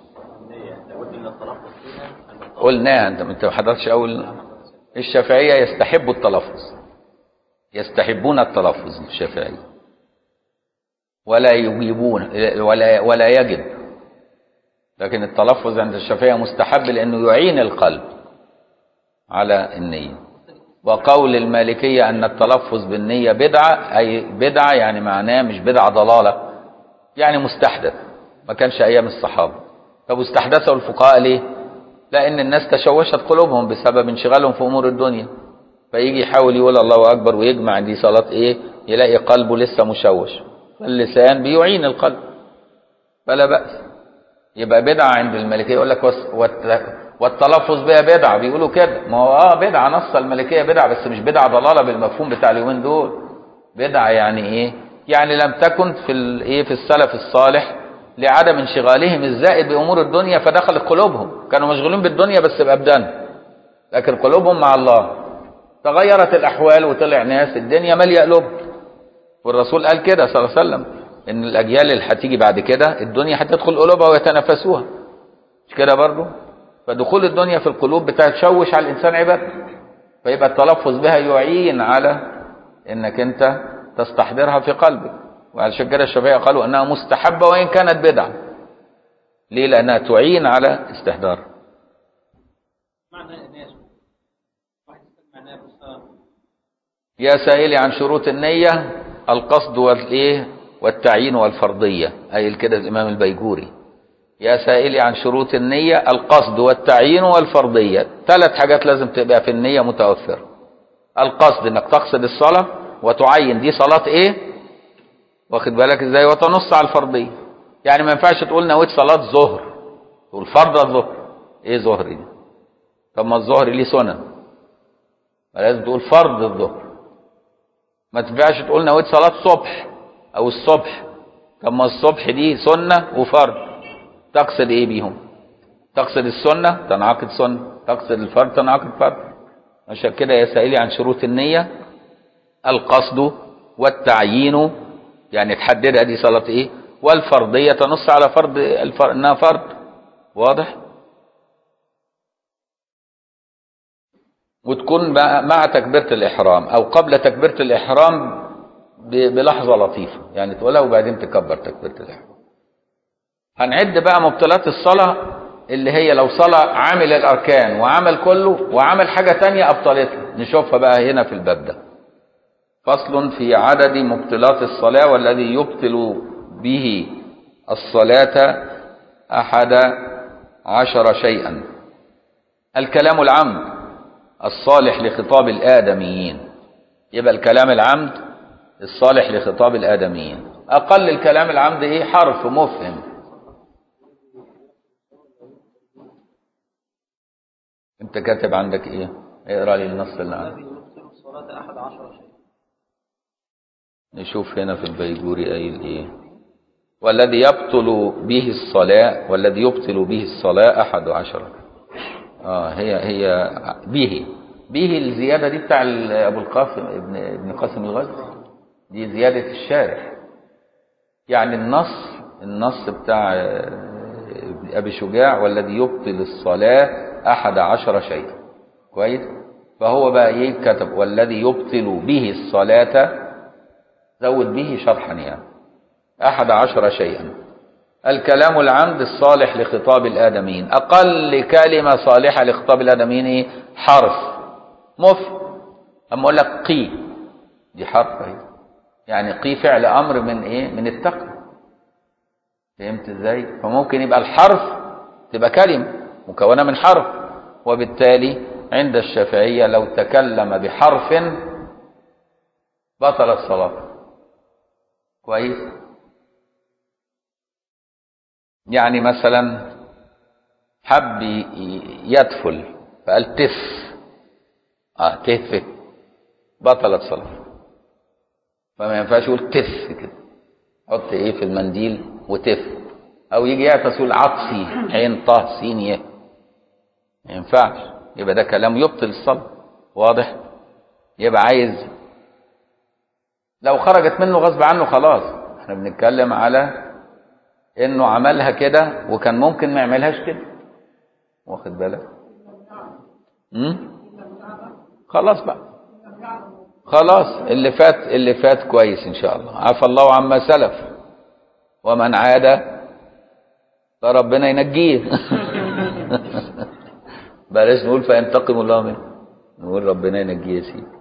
A: قلناها، انت انت ما حضرتش اول. الشافعية يستحبوا التلفظ، يستحبون التلفظ الشافعية، ولا يجيبون ولا ولا يجب. لكن التلفظ عند الشافعية مستحب لأنه يعين القلب على النية. وقول المالكية أن التلفظ بالنية بدعة، أي بدعة يعني معناه مش بدعة ضلالة، يعني مستحدث، ما كانش أيام الصحابة. طب استحدثوا الفقهاء ليه؟ لأن الناس تشوشت قلوبهم بسبب انشغالهم في أمور الدنيا، فيجي يحاول يقول الله أكبر ويجمع دي صلاة إيه، يلاقي قلبه لسه مشوش. فاللسان بيعين القلب فلا بأس. يبقى بدعة عند المالكية، يقول لك والتلفظ بها بدعة، بيقولوا كده. ما هو اه بدعة، نص المالكية بدعة، بس مش بدعة ضلالة بالمفهوم بتاع اليومين دول. بدعة يعني ايه؟ يعني لم تكن في الايه في السلف الصالح لعدم انشغالهم الزائد بأمور الدنيا فدخلت قلوبهم، كانوا مشغولين بالدنيا بس بأبدان، لكن قلوبهم مع الله. تغيرت الأحوال وطلع ناس الدنيا مالية قلوبهم، والرسول قال كده صلى الله عليه وسلم ان الاجيال اللي هتيجي بعد كده الدنيا هتدخل قلوبها ويتنافسوها، مش كده برضه؟ فدخول الدنيا في القلوب بتشوش على الانسان عبادته، فيبقى التلفظ بها يعين على انك انت تستحضرها في قلبك. وعلشان كده الشافعية قالوا انها مستحبة وان كانت بدعة. ليه؟ لانها تعين على استحضار.
B: معنى الناس واحد معناه بالصلاة.
A: يا سائلي عن شروط النية: القصد والايه والتعيين والفرضية، أي كده الإمام البيجوري. يا سائلي عن شروط النية: القصد والتعيين والفرضية. ثلاث حاجات لازم تبقى في النية متوفرة. القصد انك تقصد الصلاة، وتعين دي صلاة ايه، واخد بالك ازاي، وتنص على الفرضية. يعني ما ينفعش تقول نويت صلاة ظهر، تقول فرض الظهر. ايه ظهر دي؟ طب ما الظهر ليه سنن، لازم تقول فرض الظهر. ما تنفعش تقول نويت صلاة صبح او الصبح، طب ما الصبح دي سنة وفرض، تقصد ايه بيهم؟ تقصد السنة تنعقد سنة، تقصد الفرض تنعقد فرض. عشان كده يا سائلي عن شروط النية: القصد والتعيين، يعني تحددها دي صلاة ايه، والفرضية تنص على فرض الفر... انها فرض. واضح؟ وتكون مع تكبيرة الإحرام أو قبل تكبيرة الإحرام بلحظة لطيفة، يعني تقولها وبعدين تكبر تكبيرة الإحرام. هنعد بقى مبطلات الصلاة، اللي هي لو صلاة عامل الأركان وعمل كله وعمل حاجة تانية أبطلتها، نشوفها بقى هنا في الباب ده. فصل في عدد مبطلات الصلاة: والذي يبطل به الصلاة أحد عشر شيئا. الكلام العمد الصالح لخطاب الآدميين، يبقى الكلام العمد الصالح لخطاب الآدميين. أقل الكلام العمد إيه؟ حرف مفهم. أنت كاتب عندك إيه؟ اقرأ لي النص اللي عندك.
B: الصلاة أحد عشر شيء.
A: نشوف هنا في البيجوري قايل إيه. والذي يبطل به الصلاة، والذي يبطل به الصلاة أحد عشر. آه هي هي به به الزيادة دي بتاع أبو القاسم ابن ابن قاسم الغزي، دي زيادة الشارح. يعني النص النص بتاع أبي شجاع: والذي يبطل الصلاة أحد عشر شيئا. كويس؟ فهو بقى إيه كتب: والذي يبطل به الصلاة، زود به شرحا يعني، أحد عشر شيئا. الكلام العمد الصالح لخطاب الآدميين. أقل كلمة صالحة لخطاب الآدميين إيه؟ حرف مف. أما أقول لك قي، دي حرف اهي، يعني قي فعل أمر من إيه؟ من التقوى. فهمت إزاي؟ فممكن يبقى الحرف تبقى كلمة مكونة من حرف، وبالتالي عند الشافعية لو تكلم بحرف بطل الصلاة. كويس؟ يعني مثلا حب يدفل فقال تف، اه تف، بطلت صلاة. فما ينفعش يقول تف كده، حط ايه في المنديل وتف. او يجي يعطس يقول عطفي، عين طه سين يه، ما ينفعش، يبقى ده كلام يبطل الصلاة. واضح؟ يبقى عايز لو خرجت منه غصب عنه خلاص. احنا بنتكلم على انه عملها كده وكان ممكن ما يعملهاش كده، واخد بالك؟ امم خلاص بقى، خلاص اللي فات اللي فات كويس ان شاء الله، عفى الله عما سلف، ومن عاد فربنا ينجيه. بلاش نقول فينتقم الله منه، نقول ربنا ينجيه يا سيدي.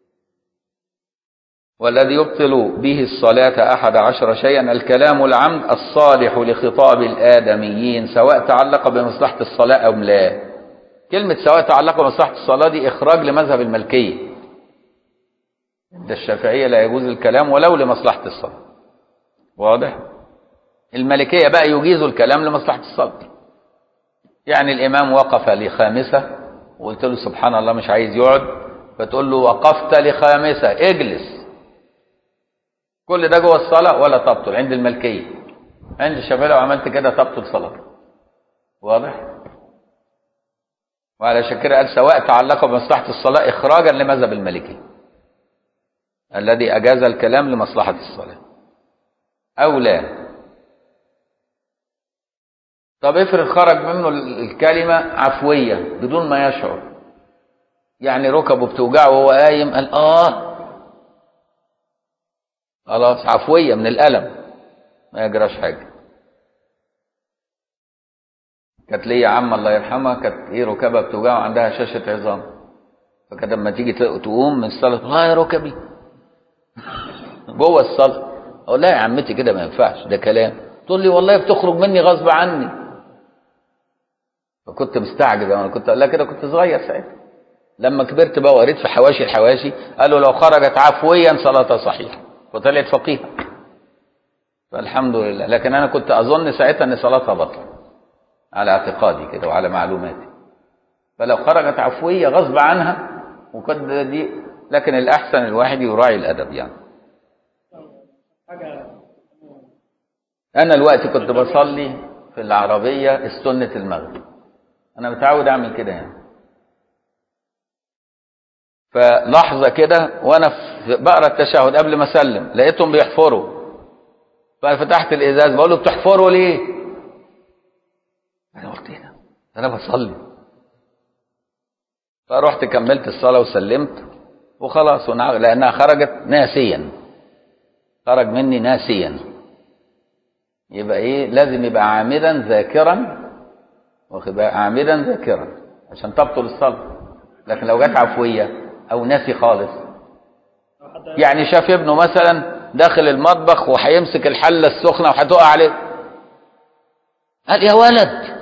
A: والذي يبطل به الصلاة أحد عشر شيئا الكلام العمد الصالح لخطاب الآدميين، سواء تعلق بمصلحة الصلاة أو لا. كلمة سواء تعلق بمصلحة الصلاة دي إخراج لمذهب المالكية. عند الشافعية لا يجوز الكلام ولو لمصلحة الصلاة. واضح؟ المالكية بقى يجيز الكلام لمصلحة الصلاة. يعني الإمام وقف لخامسة وقلت له سبحان الله مش عايز يقعد، فتقول له وقفت لخامسة اجلس. كل ده جوه الصلاة ولا تبطل عند المالكية. عند الشافعية لو عملت كده تبطل صلاة. واضح؟ وعلى شكل قال سواء تعلق بمصلحة الصلاة إخراجا لمذهب المالكي الذي أجاز الكلام لمصلحة الصلاة أو لا. طب افرض خرج منه الكلمة عفوية بدون ما يشعر، يعني ركبه بتوجعه وهو قايم قال آه خلاص عفوية من الألم ما يجراش حاجة. كانت ليا عم الله يرحمها كانت ايه ركبها بتوجعه عندها شاشة عظام، فكانت لما تيجي تقوم من الصلاة اه يا ركبي جوه الصلاة اقول لها يا عمتي كده ما ينفعش، ده كلام. تقول لي والله بتخرج مني غصب عني. فكنت مستعجب، انا كنت اقول لها كده، كنت صغير ساعتها. لما كبرت بقى وقريت في حواشي الحواشي قالوا لو خرجت عفويا صلاتها صحيحه، وطلعت فقيهه. فالحمد لله. لكن انا كنت اظن ساعتها ان صلاتها بطلة على اعتقادي كده وعلى معلوماتي. فلو خرجت عفويه غصب عنها وقد دي، لكن الاحسن الواحد يراعي الادب يعني. انا الوقت كنت بصلي في العربيه السنه المغرب، انا متعود اعمل كده يعني. فلحظه كده وانا بقرا التشهد قبل ما اسلم لقيتهم بيحفروا، ففتحت الازاز بقول له بتحفروا ليه؟ انا قلت ايه ده؟ انا بصلي. فرحت كملت الصلاه وسلمت وخلاص، لانها خرجت ناسيا، خرج مني ناسيا. يبقى ايه؟ لازم يبقى عامدا ذاكرا، واخد بالك؟ عامدا ذاكرا عشان تبطل الصلاه. لكن لو جت عفويه او ناسي خالص، يعني شاف ابنه مثلا داخل المطبخ وهيمسك الحله السخنه وهتقع عليه، قال يا ولد،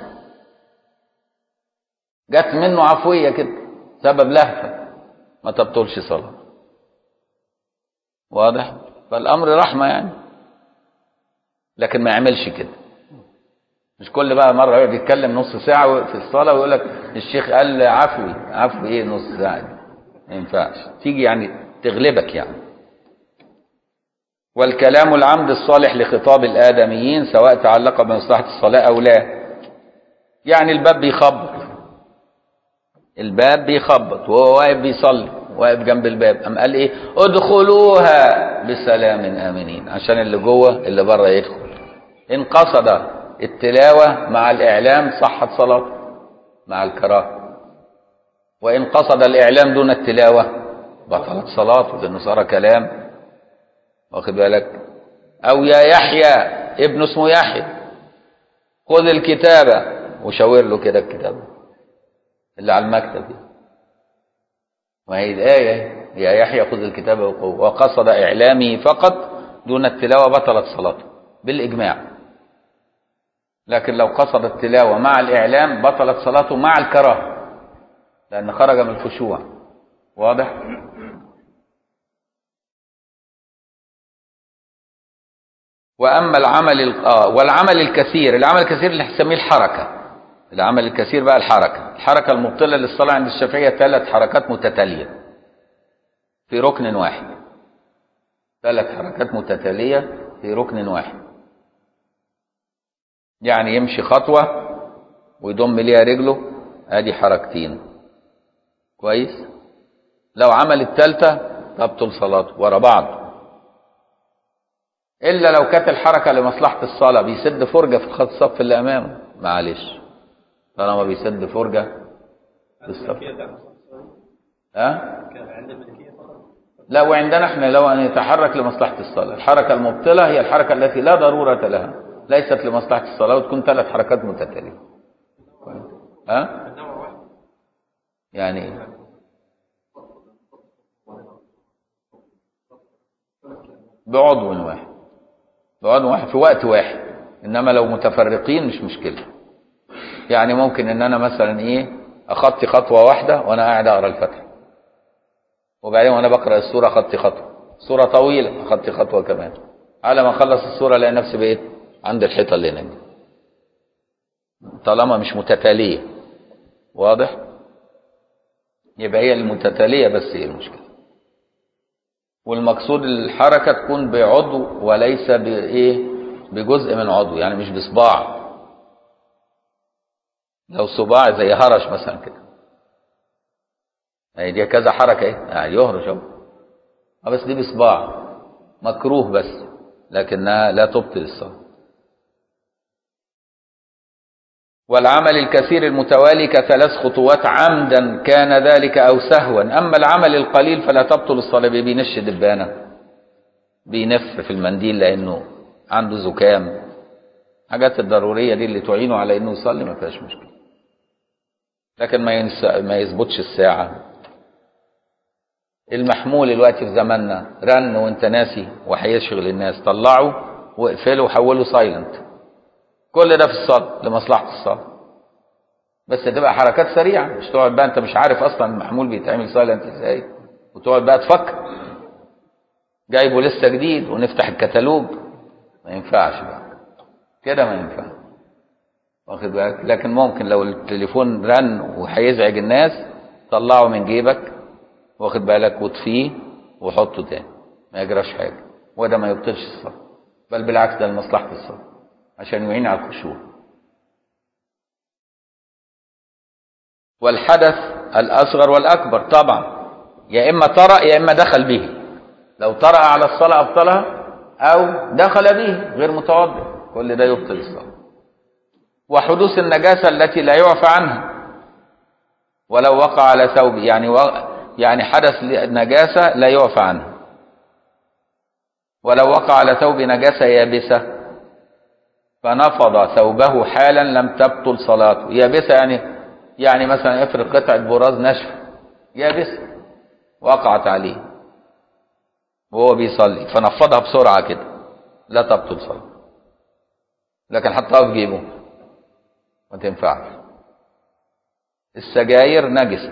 A: جت منه عفويه كده سبب لهفه، ما تبطلش صلاه. واضح؟ فالامر رحمه يعني، لكن ما يعملش كده. مش كل بقى مره يقعد يتكلم نص ساعه في الصلاه ويقول لك الشيخ قال عفوي. عفوي ايه نص ساعه دي؟ ما ينفعش، تيجي يعني تغلبك يعني. والكلام العمد الصالح لخطاب الآدميين سواء تعلق بمصلحة الصلاة أو لا. يعني الباب بيخبط، الباب بيخبط وهو واقف بيصلي، واقف جنب الباب، أم قال إيه؟ ادخلوها بسلام آمنين، عشان اللي جوه اللي بره يدخل. إن قصد التلاوة مع الإعلام صحت صلاته مع الكراهة، وإن قصد الإعلام دون التلاوة بطلت صلاته لأنه صار كلام، واخد بالك؟ او يا يحيى، ابنه اسمه يحيى، خذ الكتابه، وشاور له كده الكتابه اللي على المكتب دي. وهي الايه يا يحيى خذ الكتابه وقوه، وقصد اعلامه فقط دون التلاوه بطلت صلاته بالاجماع. لكن لو قصد التلاوه مع الاعلام بطلت صلاته مع الكراهه، لان خرج من الخشوع. واضح؟ واما العمل آه والعمل الكثير، العمل الكثير اللي هنسميه الحركه. العمل الكثير بقى الحركه، الحركه المبطله للصلاه عند الشافعيه ثلاث حركات متتاليه في ركن واحد. ثلاث حركات متتاليه في ركن واحد، يعني يمشي خطوه ويضم ليها رجله، ادي حركتين. كويس؟ لو عمل الثالثه تبطل صلاته ورا بعض، إلا لو كانت الحركة لمصلحة الصلاة، بيسد فرجة في الخط الصف اللي أمامه، معلش طالما بيسد فرجة في الصف. ها؟ لا، وعندنا احنا لو أن يتحرك لمصلحة الصلاة، الحركة المبطلة هي الحركة التي لا ضرورة لها، ليست لمصلحة الصلاة، وتكون ثلاث حركات متتالية. ها؟ يعني ايه؟ بعضو واحد، بعضو واحد في وقت واحد. انما لو متفرقين مش مشكله. يعني ممكن ان انا مثلا ايه اخطي خطوه واحده وانا قاعد اقرا الفاتحه، وبعدين وانا بقرا السوره اخطي خطوه، سوره طويله اخطي خطوه كمان، على ما اخلص السوره الاقي نفسي بقيت عند الحيطه اللي هنا، طالما مش متتاليه. واضح؟ يبقى هي المتتاليه بس هي المشكله. والمقصود الحركه تكون بعضو وليس بايه بجزء من عضو، يعني مش بصباع. لو صباع زي هرش مثلا كده، يعني دي كذا حركه ايه يعني يهرش اهو، بس دي بصباع مكروه بس، لكنها لا تبطل الصلاه. والعمل الكثير المتوالي كثلاث خطوات عمدا كان ذلك او سهوا. اما العمل القليل فلا تبطل الصلاه، بينش دبانه، بينف في المنديل لانه عنده زكام، حاجات الضروريه دي اللي تعينه على انه يصلي ما فيهاش مشكله. لكن ما ينسى ما يظبطش الساعه، المحمول دلوقتي في زماننا رن وانت ناسي وهيشغل الناس، طلعه واقفله وحوله سايلنت. كل ده في الصلاة لمصلحة الصلاة، بس تبقى حركات سريعة، مش تقعد بقى انت مش عارف اصلا المحمول بيتعمل سايلنت ازاي وتقعد بقى تفكر جايبه لسه جديد ونفتح الكتالوج. ما ينفعش بقى كده، ما ينفع، واخد بالك؟ لكن ممكن لو التليفون رن وهيزعج الناس طلعه من جيبك، واخد بالك، وطفيه وحطه تاني، ما يجراش حاجه، وده ما يبطلش الصلاه، بل بالعكس ده لمصلحه الصلاه عشان يعين على الخشوع. والحدث الاصغر والاكبر طبعا يا اما طرأ يا اما دخل به. لو طرأ على الصلاه ابطلها، او دخل به غير متوضئ، كل ده يبطل الصلاه. وحدوث النجاسه التي لا يعفى عنها ولو وقع على ثوب، يعني و... يعني حدث نجاسه لا يعفى عنها، ولو وقع على ثوب نجاسه يابسه فنفض ثوبه حالا لم تبطل صلاته. يابسه يعني يعني مثلا افرض قطعه براز ناشفه يابسه وقعت عليه وهو بيصلي فنفضها بسرعه كده، لا تبطل صلاته. لكن حطها في جيبه ما تنفعش. السجاير نجسه،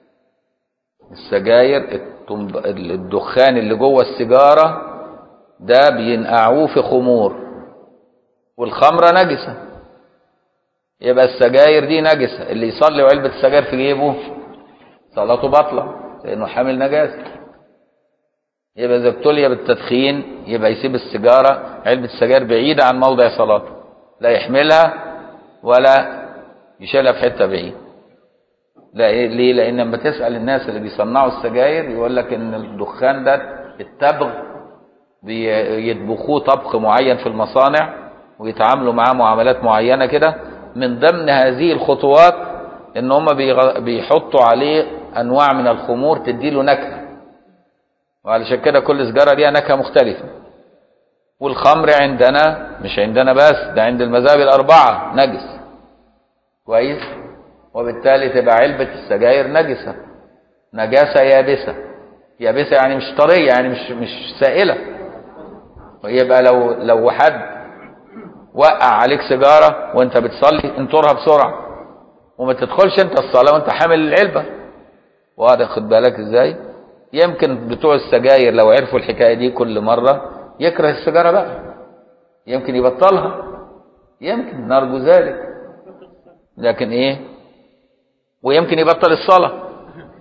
A: السجاير الدخان اللي جوه السيجاره ده بينقعوه في خمور، والخمره نجسه، يبقى السجاير دي نجسه. اللي يصلي وعلبه السجاير في جيبه صلاته باطله لانه حامل نجاسه. يبقى اذا ابتلي بالتدخين يبقى يسيب السيجاره، علبه السجاير بعيده عن موضع صلاته، لا يحملها ولا يشيلها في حته بعيد. لا ليه؟ لان لما تسال الناس اللي بيصنعوا السجاير يقول لك ان الدخان ده التبغ بيطبخوه طبخ معين في المصانع ويتعاملوا معاه معاملات معينه كده. من ضمن هذه الخطوات ان هم بيحطوا عليه انواع من الخمور تديله نكهه، وعلشان كده كل سجاره ليها نكهه مختلفه. والخمر عندنا مش عندنا بس، ده عند المذاهب الاربعه نجس، كويس؟ وبالتالي تبقى علبه السجاير نجسه، نجاسه يابسه. يابسه يعني مش طريه، يعني مش مش سائله. ويبقى لو لو حد وقع عليك سيجاره وانت بتصلي انطرها بسرعه وما تدخلش انت الصلاه وانت حامل العلبه. واضح؟ خد بالك ازاي؟ يمكن بتوع السجاير لو عرفوا الحكايه دي كل مره يكره السيجاره بقى، يمكن يبطلها، يمكن نرجو ذلك، لكن ايه، ويمكن يبطل الصلاه.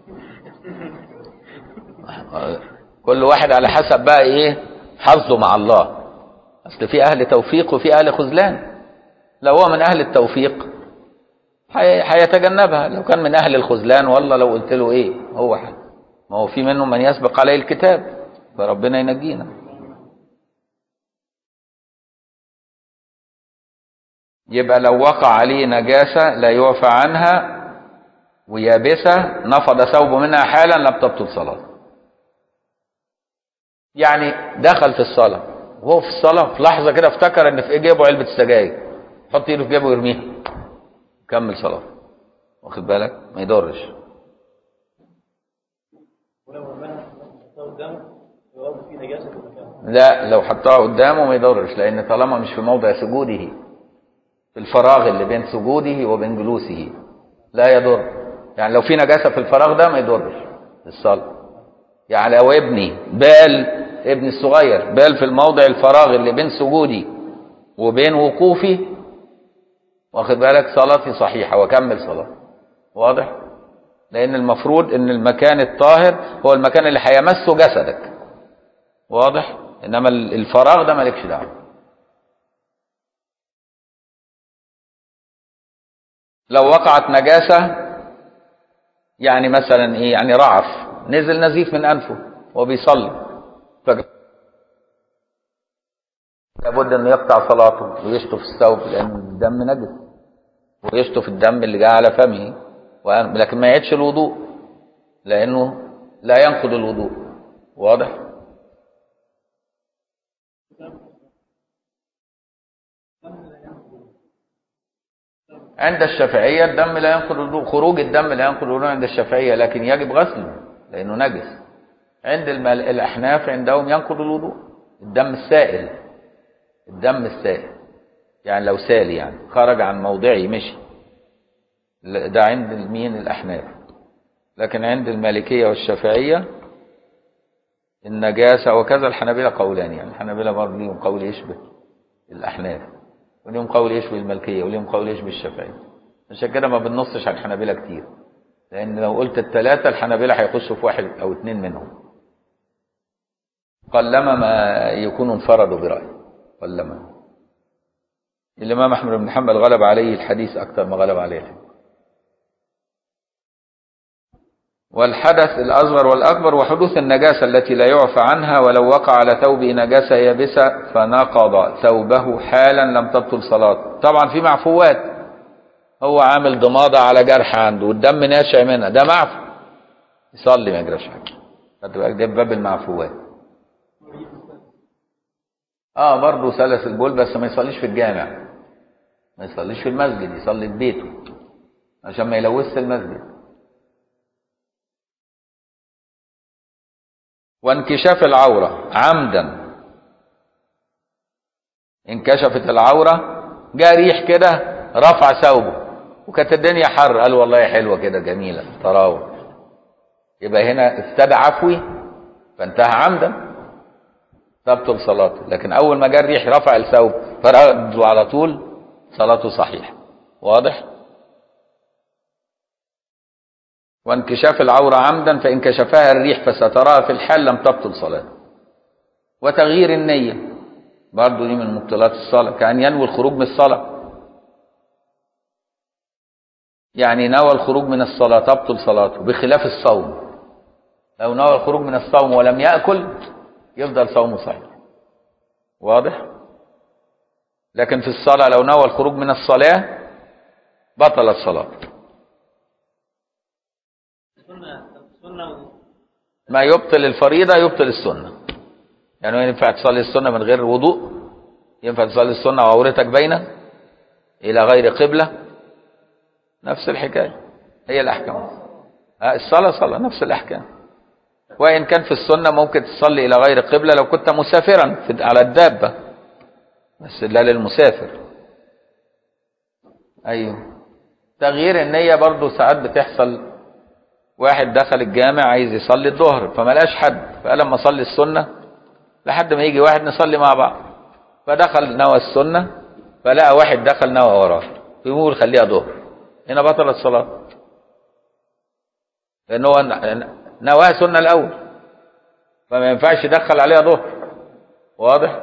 A: كل واحد على حسب بقى ايه حظه مع الله. اصل في اهل توفيق وفي اهل خذلان. لو هو من اهل التوفيق هيتجنبها، لو كان من اهل الخذلان والله لو قلت له ايه هو حل. ما هو في منهم من يسبق عليه الكتاب، فربنا ينجينا. يبقى لو وقع عليه نجاسه لا يعفى عنها ويابسه نفض ثوبه منها حالا لم تبطل صلاته. يعني دخل في الصلاه وهو في الصلاه في لحظه كده افتكر ان في جيبه علبه السجاير، يحط ايده في جيبه ويرميها، كمل صلاته، واخد بالك؟ ما يضرش. لا لو حطها قدامه ما يضرش، لان طالما مش في موضع سجوده، في الفراغ اللي بين سجوده وبين جلوسه لا يضر. يعني لو في نجاسه في الفراغ ده ما يضرش الصلاه. يعني لو ابني بال ابني الصغير بال في الموضع الفراغ اللي بين سجودي وبين وقوفي، واخد بالك، صلاتي صحيحه واكمل صلاتي. واضح؟ لان المفروض ان المكان الطاهر هو المكان اللي هيمسه جسدك، واضح؟ انما الفراغ ده مالكش دعوه. لو وقعت نجاسه يعني مثلا ايه، يعني رعف، نزل نزيف من انفه وبيصلي لابد انه يقطع صلاته ويشطف الثوب لان الدم نجس، ويشطف الدم اللي جاء على فمه، لكن ما يعيدش الوضوء لانه لا ينقض الوضوء. واضح؟ عند الشافعيه الدم لا ينقض الوضوء، خروج الدم لا ينقض الوضوء عند الشافعيه، لكن يجب غسله لانه نجس. عند المل... الأحناف عندهم ينقض الوضوء الدم السائل، الدم السائل يعني لو سال يعني خرج عن موضعه مشي، ده عند مين؟ الأحناف. لكن عند المالكية والشافعية النجاسة، وكذا الحنابلة قولان، يعني الحنابلة برضه ليهم قول يشبه الأحناف، وليهم قول يشبه المالكية، وليهم قول يشبه الشافعية. عشان كده ما بننصش على الحنابلة كتير، لأن لو قلت الثلاثة الحنابلة هيخشوا في واحد أو اثنين منهم، قلما ما يكونوا انفردوا برأي، قلما. الإمام أحمد بن حنبل غلب عليه الحديث أكثر ما غلب عليه الحديث. والحدث الأصغر والأكبر وحدوث النجاسة التي لا يعفى عنها، ولو وقع على ثوبه نجاسة يابسة فنقض ثوبه حالا لم تبطل صلاته. طبعا في معفوات، هو عامل ضمادة على جرح عنده والدم ناشع منها، ده معفو يصلي ما يجراش حاجة، فتبقى ده باب المعفوات. اه برضه سلس البول، بس ما يصليش في الجامع، ما يصليش في المسجد، يصلي في بيته عشان ما يلوثش المسجد. وانكشاف العورة عمدا، انكشفت العورة جاء ريح كده رفع ثوبه وكانت الدنيا حر، قال والله حلوة كده جميلة تراوح، يبقى هنا افسد عفوي فانتهى عمدا تبطل صلاته. لكن اول ما جاء الريح رفع الثوب فرده على طول صلاته صحيحة. واضح؟ وانكشاف العورة عمدا فإن كشفها الريح فستراها في الحال لم تبطل صلاته. وتغيير النية برضه دي من مبطلات الصلاة، كأن ينوي الخروج من الصلاة، يعني نوى الخروج من الصلاة تبطل صلاته، بخلاف الصوم. لو نوى الخروج من الصوم ولم يأكل يفضل صومه صحيح. واضح؟ لكن في الصلاة لو نوى الخروج من الصلاة بطل الصلاة. ما يبطل الفريضة يبطل السنة، يعني ينفع تصلي السنة من غير وضوء؟ ينفع تصلي السنة وعورتك باينة إلى غير قبلة؟ نفس الحكاية، هي الأحكام. الصلاة صلاة نفس الأحكام، وإن كان في السنة ممكن تصلي إلى غير قبلة لو كنت مسافرا على الدابة، بس لا للمسافر. أيوه. تغيير النية برضو ساعات بتحصل، واحد دخل الجامع عايز يصلي الظهر فملاش حد، فقال لما اصلي السنة لحد ما يجي واحد نصلي مع بعض، فدخل نوى السنة فلقى واحد دخل نوى وراه فيقول خليها ظهر، هنا بطل الصلاة لأن هو نواها سنة الأول فما ينفعش يدخل عليها ظهر. واضح؟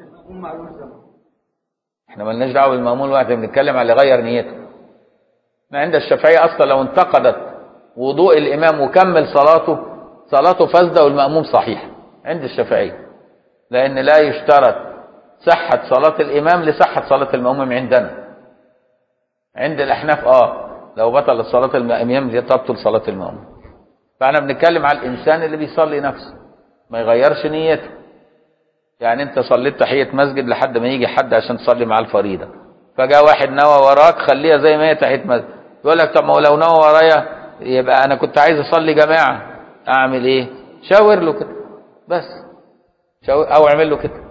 A: احنا مالناش دعوه بالمأمون الواحد، بنتكلم على غير نيته. ما عند الشافعية أصلا لو انتقدت وضوء الإمام وكمل صلاته صلاته فاسدة والمأموم صحيح عند الشافعية، لأن لا يشترط صحة صلاة الإمام لصحة صلاة المأموم عندنا. عند الأحناف آه لو بطل صلاة الإمام تبطل صلاة المأموم. فأنا بنتكلم على الإنسان اللي بيصلي نفسه ما يغيرش نيته. يعني أنت صليت تحية مسجد لحد ما يجي حد عشان تصلي مع الفريضة، فجاء واحد نوى وراك خليها زي ما هي تحية مسجد، يقول لك طب ما هو لو نوى ورايا يبقى أنا كنت عايز أصلي جماعة، أعمل إيه؟ شاور له كده بس، شاور أو اعمل له كده.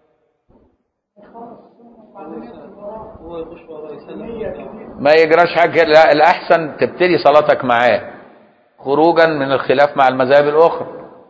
A: ما يجراش حاجة، لا الأحسن تبتدي صلاتك معاه خروجا من الخلاف مع المذاهب الأخرى.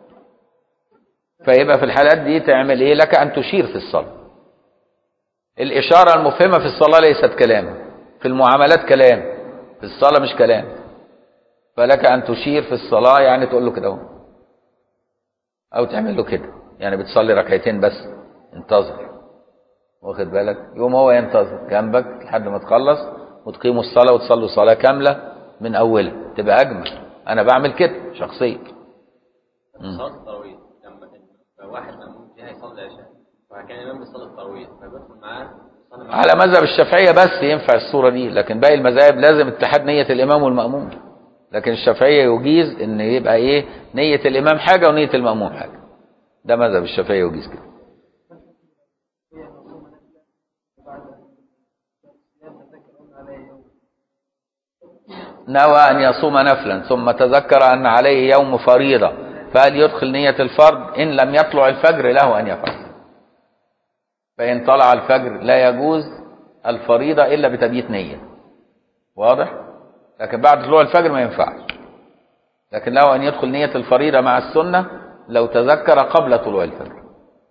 A: فيبقى في الحالات دي تعمل إيه؟ لك أن تشير في الصلاة. الإشارة المفهمة في الصلاة ليست كلام، في المعاملات كلام، في الصلاة مش كلام. فلك أن تشير في الصلاة، يعني تقول له كده أو تعمل له كده، يعني بتصلي ركعتين بس انتظر، واخد بالك؟ يوم هو ينتظر جنبك لحد ما تخلص وتقيموا الصلاة وتصلوا صلاة كاملة من أولها، تبقى أجمل. أنا بعمل كده شخصيا.
C: صلاة التراويح لما واحد جه يصلي العشاء وكان الإمام بيصلي التراويح فبيدخل معاه
A: على مذهب الشافعية بس ينفع الصورة دي، لكن باقي المذاهب لازم اتحاد نية الإمام والمأموم. لكن الشافعية يجيز إن يبقى إيه نية الإمام حاجة ونية المأموم حاجة، ده مذهب الشافعية يجيز كده. نوى أن يصوم نفلا ثم تذكر أن عليه يوم فريضة فهل يدخل نية الفرض؟ إن لم يطلع الفجر له أن يفعل. فإن طلع الفجر لا يجوز الفريضة إلا بتبييت نية. واضح؟ لكن بعد طلوع الفجر ما ينفعش. لكن له أن يدخل نية الفريضة مع السنة لو تذكر قبل طلوع الفجر.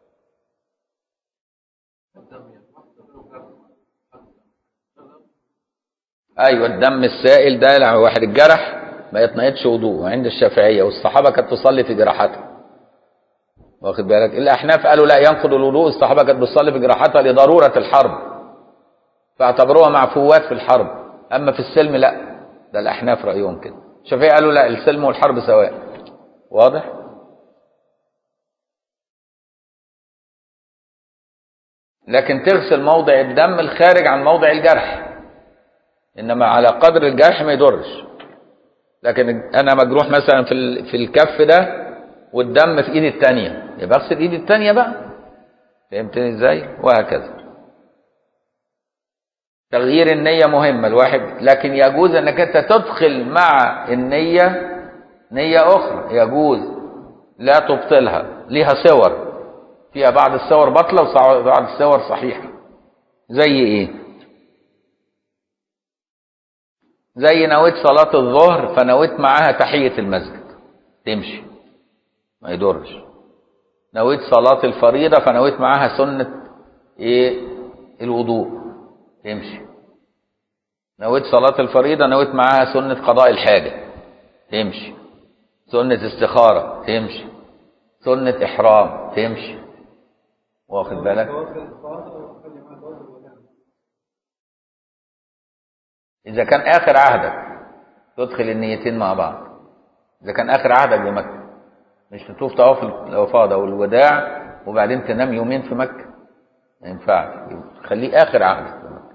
A: أيوة الدم السائل ده لو واحد الجرح ما يتنقضش وضوء عند الشافعية، والصحابة كانت تصلي في جراحتها. واخد بالك؟ الأحناف قالوا لا ينقض الوضوء، الصحابة كانت بتصلي في جراحتها لضرورة الحرب فاعتبروها معفوات في الحرب. أما في السلم لا، ده الأحناف رأيهم كده. الشافعية قالوا لا، السلم والحرب سواء. واضح؟ لكن تغسل موضع الدم الخارج عن موضع الجرح، إنما على قدر الجرح ما يضرش. لكن أنا مجروح مثلا في في الكف ده والدم في إيدي التانية، يبقى اغسل إيدي التانية بقى. فهمتني إزاي؟ وهكذا. تغيير النية مهمة الواحد، لكن يجوز أنك أنت تدخل مع النية نية أخرى، يجوز لا تبطلها، ليها صور، فيها بعض الصور بطلة وبعض الصور صحيحة. زي إيه؟ زي نويت صلاة الظهر فنويت معاها تحية المسجد، تمشي ما يضرش. نويت صلاة الفريضة فنويت معاها سنة إيه؟ الوضوء، تمشي. نويت صلاة الفريضة نويت معاها سنة قضاء الحاجة، تمشي. سنة استخارة، تمشي. سنة إحرام، تمشي. واخد بالك؟ إذا كان آخر عهدك تدخل النيتين مع بعض. إذا كان آخر عهدك بمكة، مش تطوف طواف الإفاضة والوداع وبعدين تنام يومين في مكة، ما ينفعش، خليه آخر عهدك في مكة.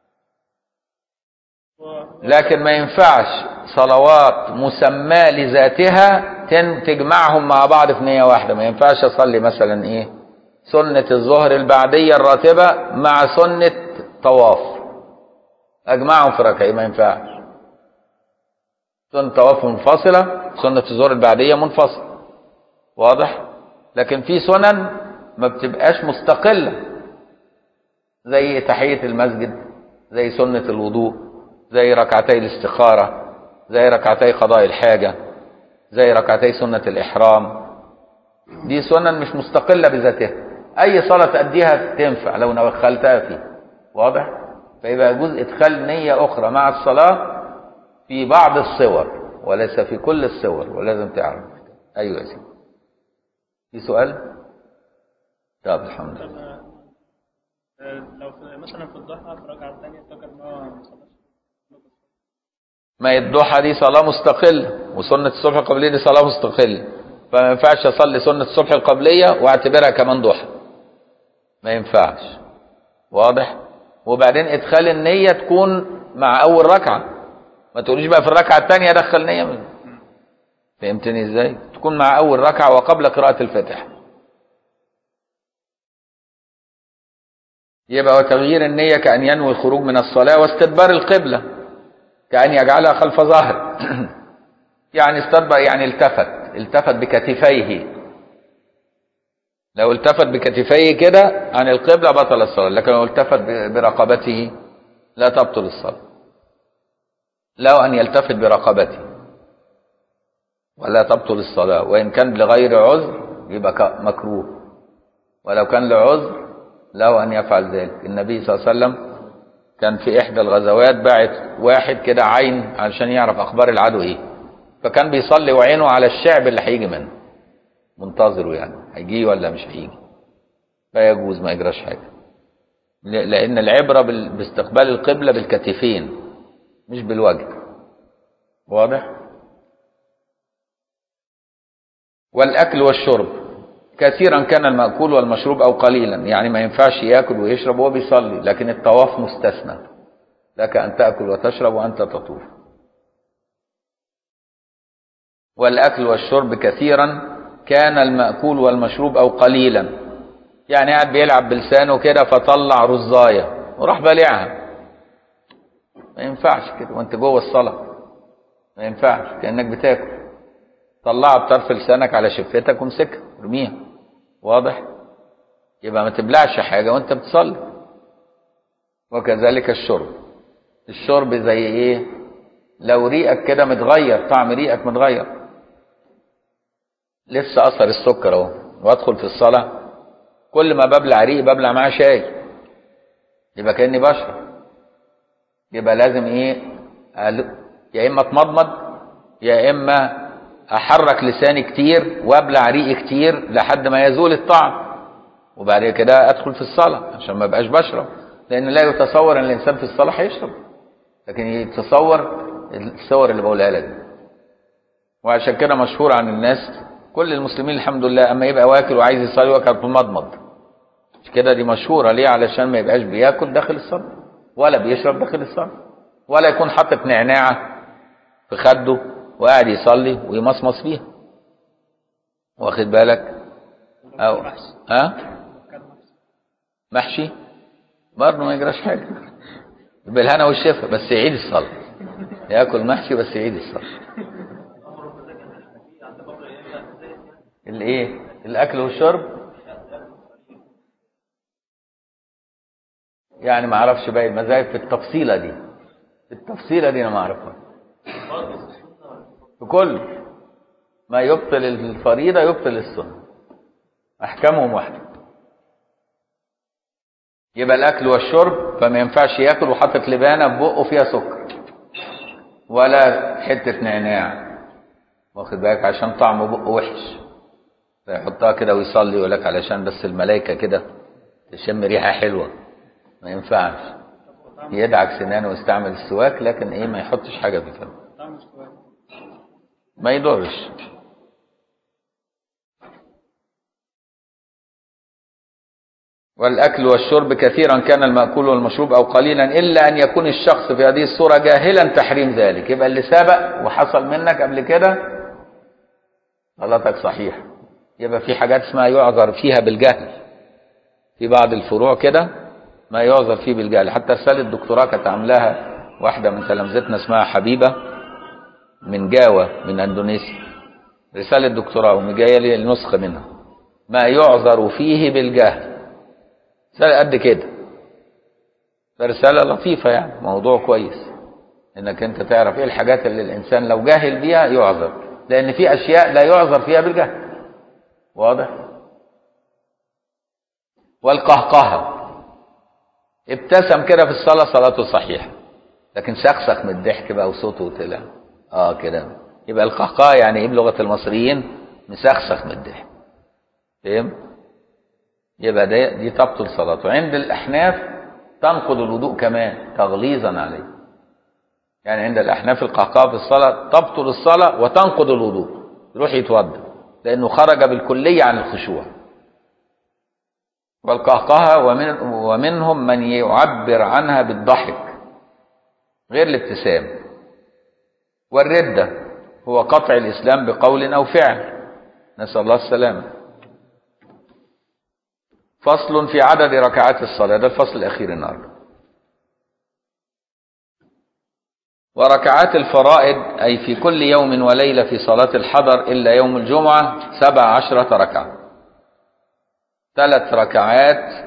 A: لكن ما ينفعش صلوات مسماة لذاتها تجمعهم مع بعض في نية واحدة. ما ينفعش أصلي مثلا إيه سنة الظهر البعدية الراتبة مع سنة طواف أجمعهم في ركعة، ما ينفعش. سنة طواف منفصلة، سنة الظهر البعدية منفصلة. واضح؟ لكن في سنن ما بتبقاش مستقلة، زي تحية المسجد، زي سنة الوضوء، زي ركعتي الاستخارة، زي ركعتي قضاء الحاجة، زي ركعتي سنة الإحرام. دي سنن مش مستقلة بذاتها، أي صلاة تأديها تنفع لو دخلتها فيه. واضح؟ فيبقى يجوز إدخال نية أخرى مع الصلاة في بعض الصور وليس في كل الصور، ولازم تعرف. أيوة يا سيدي. في سؤال؟ طب الحمد لله.
B: لو مثلا في الضحى في الركعة الثانية افتكر ان هو
A: ما هي الضحى دي صلاة مستقلة، وسنة الصبح القبلية دي صلاة مستقلة، فما ينفعش أصلي سنة الصبح القبلية واعتبرها كمان ضحى، ما ينفعش. واضح؟ وبعدين إدخال النية تكون مع أول ركعة، ما تقوليش بقى في الركعة الثانية أدخل نية من. فهمتني إزاي؟ تكون مع أول ركعة وقبل قراءة الفاتحة. يبقى وتغيير النية كأن ينوي الخروج من الصلاة واستدبار القبلة كأن يجعلها خلف ظهر. يعني استدبر يعني التفت التفت بكتفيه. لو التفت بكتفيه كده عن القبلة بطل الصلاة، لكن لو التفت برقبته لا تبطل الصلاة. لو أن يلتفت برقبته ولا تبطل الصلاة، وإن كان لغير عذر يبقى مكروه، ولو كان لعذر له أن يفعل ذلك. النبي صلى الله عليه وسلم كان في إحدى الغزوات باعت واحد كده عين علشان يعرف أخبار العدو إيه، فكان بيصلي وعينه على الشعب اللي هيجي منه، منتظره يعني هيجي ولا مش هيجي، فيجوز ما يجراش حاجة، لأن العبرة باستقبال القبلة بالكتفين مش بالوجه. واضح؟ والأكل والشرب كثيرا كان المأكول والمشروب أو قليلا، يعني ما ينفعش يأكل ويشرب وهو بيصلي، لكن الطواف مستثنى، لك أن تأكل وتشرب وأنت تطوف. والأكل والشرب كثيرا كان المأكول والمشروب أو قليلا، يعني قاعد بيلعب بلسانه كده فطلع رزاية وراح بلعها، ما ينفعش كده وانت جوه الصلاة، ما ينفعش كأنك بتاكل. طلعها بطرف لسانك على شفتك وامسكها ارميها. واضح؟ يبقى ما تبلعش حاجة وانت بتصلي. وكذلك الشرب. الشرب زي ايه؟ لو ريقك كده متغير، طعم ريقك متغير، لسه اثر السكر اهو، وادخل في الصلاة كل ما ببلع ريق ببلع معاه شاي، يبقى كأني بشرب. يبقى لازم ايه؟ يا اما اتمضمض يا اما احرك لساني كتير وابلع ريقي كتير لحد ما يزول الطعم، وبعد كده ادخل في الصلاة عشان ما بقاش بشرب. لان لا يتصور ان الانسان في الصلاة هيشرب، لكن يتصور الصور اللي بقولها لك دي. وعشان كده مشهور عن الناس كل المسلمين الحمد لله اما يبقى واكل وعايز يصلي واكل مضمض مش كده، دي مشهورة ليه؟ علشان ما يبقاش بياكل داخل الصلاة ولا بيشرب داخل الصلاة، ولا يكون حاطط نعناعة في خده وقاعد يصلي ويمصمص فيها. واخد بالك؟ او ها محشي برضه ما يجراش حاجة، بالهنا والشفا، بس يعيد الصلاة. ياكل محشي بس يعيد الصلاة. الايه؟ الاكل والشرب يعني ما اعرفش باقي المذاهب في التفصيلة دي، في التفصيلة دي انا ما اعرفها. في كل ما يبطل الفريضة يبطل السنة، احكامهم واحدة. يبقى الاكل والشرب فما ينفعش ياكل وحاطط لبانه في بقه فيها سكر ولا حته نعناع، واخد بالك؟ عشان طعم بقه وحش فيحطها كده ويصلي يقول لك علشان بس الملائكه كده تشم ريحه حلوه. ما ينفعش. يدعك سنانه ويستعمل السواك، لكن ايه؟ ما يحطش حاجه في فمه، ما يضرش. والأكل والشرب كثيرا كان المأكول والمشروب أو قليلا، إلا أن يكون الشخص في هذه الصورة جاهلا تحريم ذلك. يبقى اللي سبق وحصل منك قبل كده غلطك صحيح. يبقى في حاجات اسمها يعذر فيها بالجهل، في بعض الفروع كده ما يعذر فيه بالجهل. حتى رسالة الدكتوراه كانت عاملاها واحدة من تلامذتنا اسمها حبيبة من جاوة من أندونيسيا، رسالة دكتوراه ومجاية لي النسخة منها، ما يعذر فيه بالجهل. رسالة قد كده، فرسالة لطيفة يعني، موضوع كويس انك انت تعرف ايه الحاجات اللي الانسان لو جاهل بيها يعذر، لان في اشياء لا يعذر فيها بالجهل. واضح؟ والقهقهة، ابتسم كده في الصلاة صلاته صحيحة، لكن شخصخ من الضحك بقى وصوته طلع اه كده، يبقى القهقهة يعني ايه بلغة المصريين؟ مسخسخ من الضحك. فهمت؟ يبقى دي, دي تبطل صلاته. عند الأحناف تنقض الوضوء كمان تغليظا عليه، يعني عند الأحناف القهقهة في الصلاة تبطل الصلاة وتنقض الوضوء، يروح يتوضا لأنه خرج بالكلية عن الخشوع. والقهقهة ومن ومنهم من يعبر عنها بالضحك غير الابتسام. والردة هو قطع الإسلام بقول أو فعل، نسأل الله السلامة. فصل في عدد ركعات الصلاة، ده الفصل الأخير النهارده. وركعات الفرائض أي في كل يوم وليلة في صلاة الحضر إلا يوم الجمعة سبع عشرة ركعة. ثلاث ركعات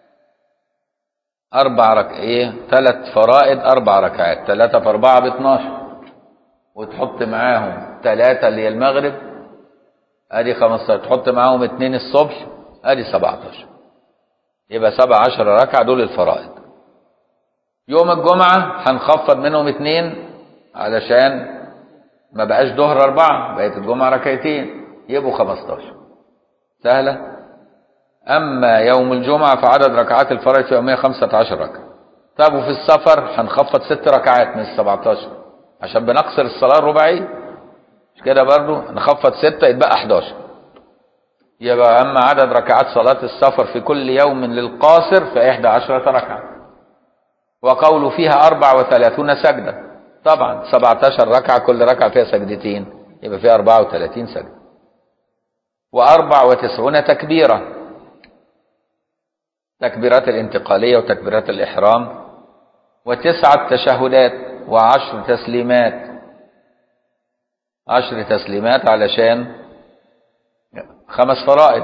A: أربع رك... إيه ثلاث فرائض أربع ركعات، ثلاثة في أربعة باثناشر، وتحط معاهم ثلاثة اللي هي المغرب أدي خمستاشر، تحط معاهم اثنين الصبح أدي سبعتاشر، يبقى سبع عشر ركعة دول الفرائض. يوم الجمعة هنخفض منهم اثنين علشان ما بقاش ظهر أربعة، بقيت الجمعة ركعتين يبقوا خمستاشر، سهلة. أما يوم الجمعة فعدد ركعات الفرائض في يومية خمسة عشر ركعة. طب وفي السفر هنخفض ست ركعات من السبعتاشر عشان بنقصر الصلاة الرباعية، مش كده برضو؟ نخفض ستة يتبقى احداشر، يبقى أما عدد ركعات صلاة السفر في كل يوم للقاصر فإحدى عشرة ركعة. وقوله فيها أربع وثلاثون سجدة، طبعا سبعتاشر ركعة كل ركعة فيها سجدتين يبقى فيها أربعة وثلاثين سجدة. وأربع وتسعون تكبيرة، تكبيرات الانتقالية وتكبيرات الإحرام، وتسعة تشهدات وعشر تسليمات عشر تسليمات علشان خمس فرائض،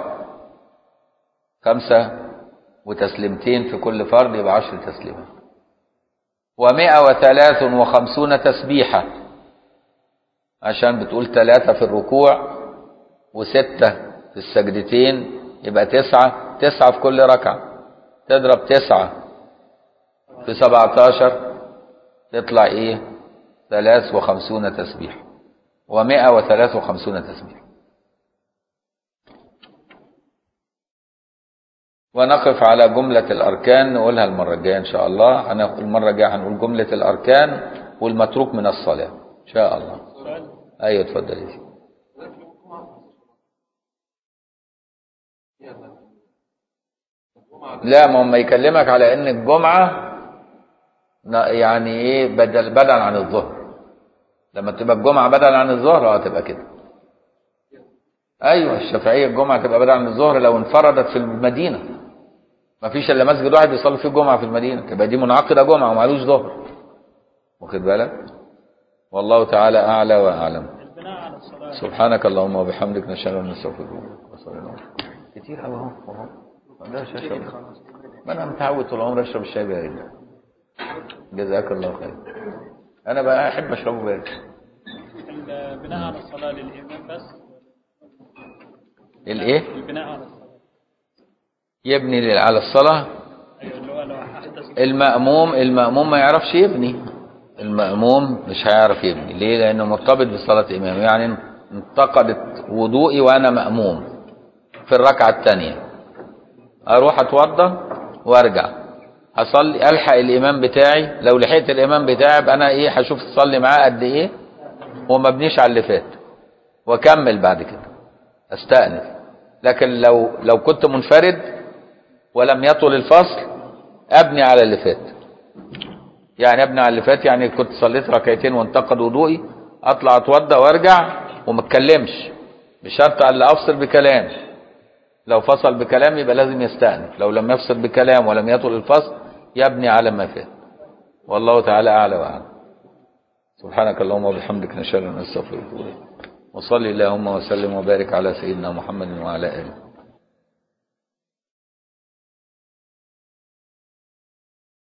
A: خمسة وتسليمتين في كل فرض يبقى عشر تسليمات. ومئة وثلاث وخمسون تسبيحة، عشان بتقول ثلاثة في الركوع وستة في السجدتين يبقى تسعة، تسعة في كل ركعة، تضرب تسعة في سبعتاشر تطلع ايه؟ ثلاث وخمسون تسبيحة. ومئة وثلاث وخمسون تسبيحة. ونقف على جملة الأركان نقولها المرة الجاية إن شاء الله. أنا المرة الجاية هنقول جملة الأركان والمتروك من الصلاة إن شاء الله. أيوة اتفضل يا سيدي. لا، ما هم يكلمك على إن الجمعة يعني إيه بدل بدل عن الظهر. لما تبقى الجمعة بدل عن الظهر اه تبقى كده. أيوة الشافعية الجمعة تبقى بدل عن الظهر لو انفردت في المدينة، ما فيش الا مسجد واحد بيصلي فيه الجمعه في المدينه، تبقى دي منعقده جمعه ومالوش ظهر. واخد بالك؟ والله تعالى اعلى واعلم. سبحانك اللهم وبحمدك نشهد ان لا اله الا انت نستغفرك ونتوب اليك. كتير قوي اهو اهو. ما اشرب، ما انا متعود طول عمري اشرب الشاي بارد. جزاك الله خير. انا بقى احب اشربه بارد.
B: البناء على الصلاه للامام بس.
A: الايه؟
B: البناء على الصلاه
A: يبني على الصلاة. المأموم المأموم ما يعرفش يبني، المأموم مش هيعرف يبني. ليه؟ لأنه مرتبط بصلاة إمام. يعني انتقدت وضوئي وأنا مأموم في الركعة الثانية، أروح أتوضى وأرجع أصلي ألحق الإمام بتاعي. لو لحقت الإمام بتاعي يبقى أنا إيه هشوف تصلي معاه قد إيه وما بنيش على اللي فات وأكمل بعد كده أستأنف. لكن لو لو كنت منفرد ولم يطل الفصل ابني على اللي فات. يعني ابني على اللي فات يعني كنت صليت ركعتين وانتقد وضوئي، اطلع اتوضى وارجع وما اتكلمش، بشرط الا افصل بكلام. لو فصل بكلام يبقى لازم يستأنف، لو لم يفصل بكلام ولم يطل الفصل يبني على ما فات. والله تعالى اعلى واعلم. سبحانك اللهم وبحمدك نشهد ان لا اله الا انت نستغفرك ونتوب اليك. وصلي اللهم وسلم وبارك على سيدنا محمد وعلى اله.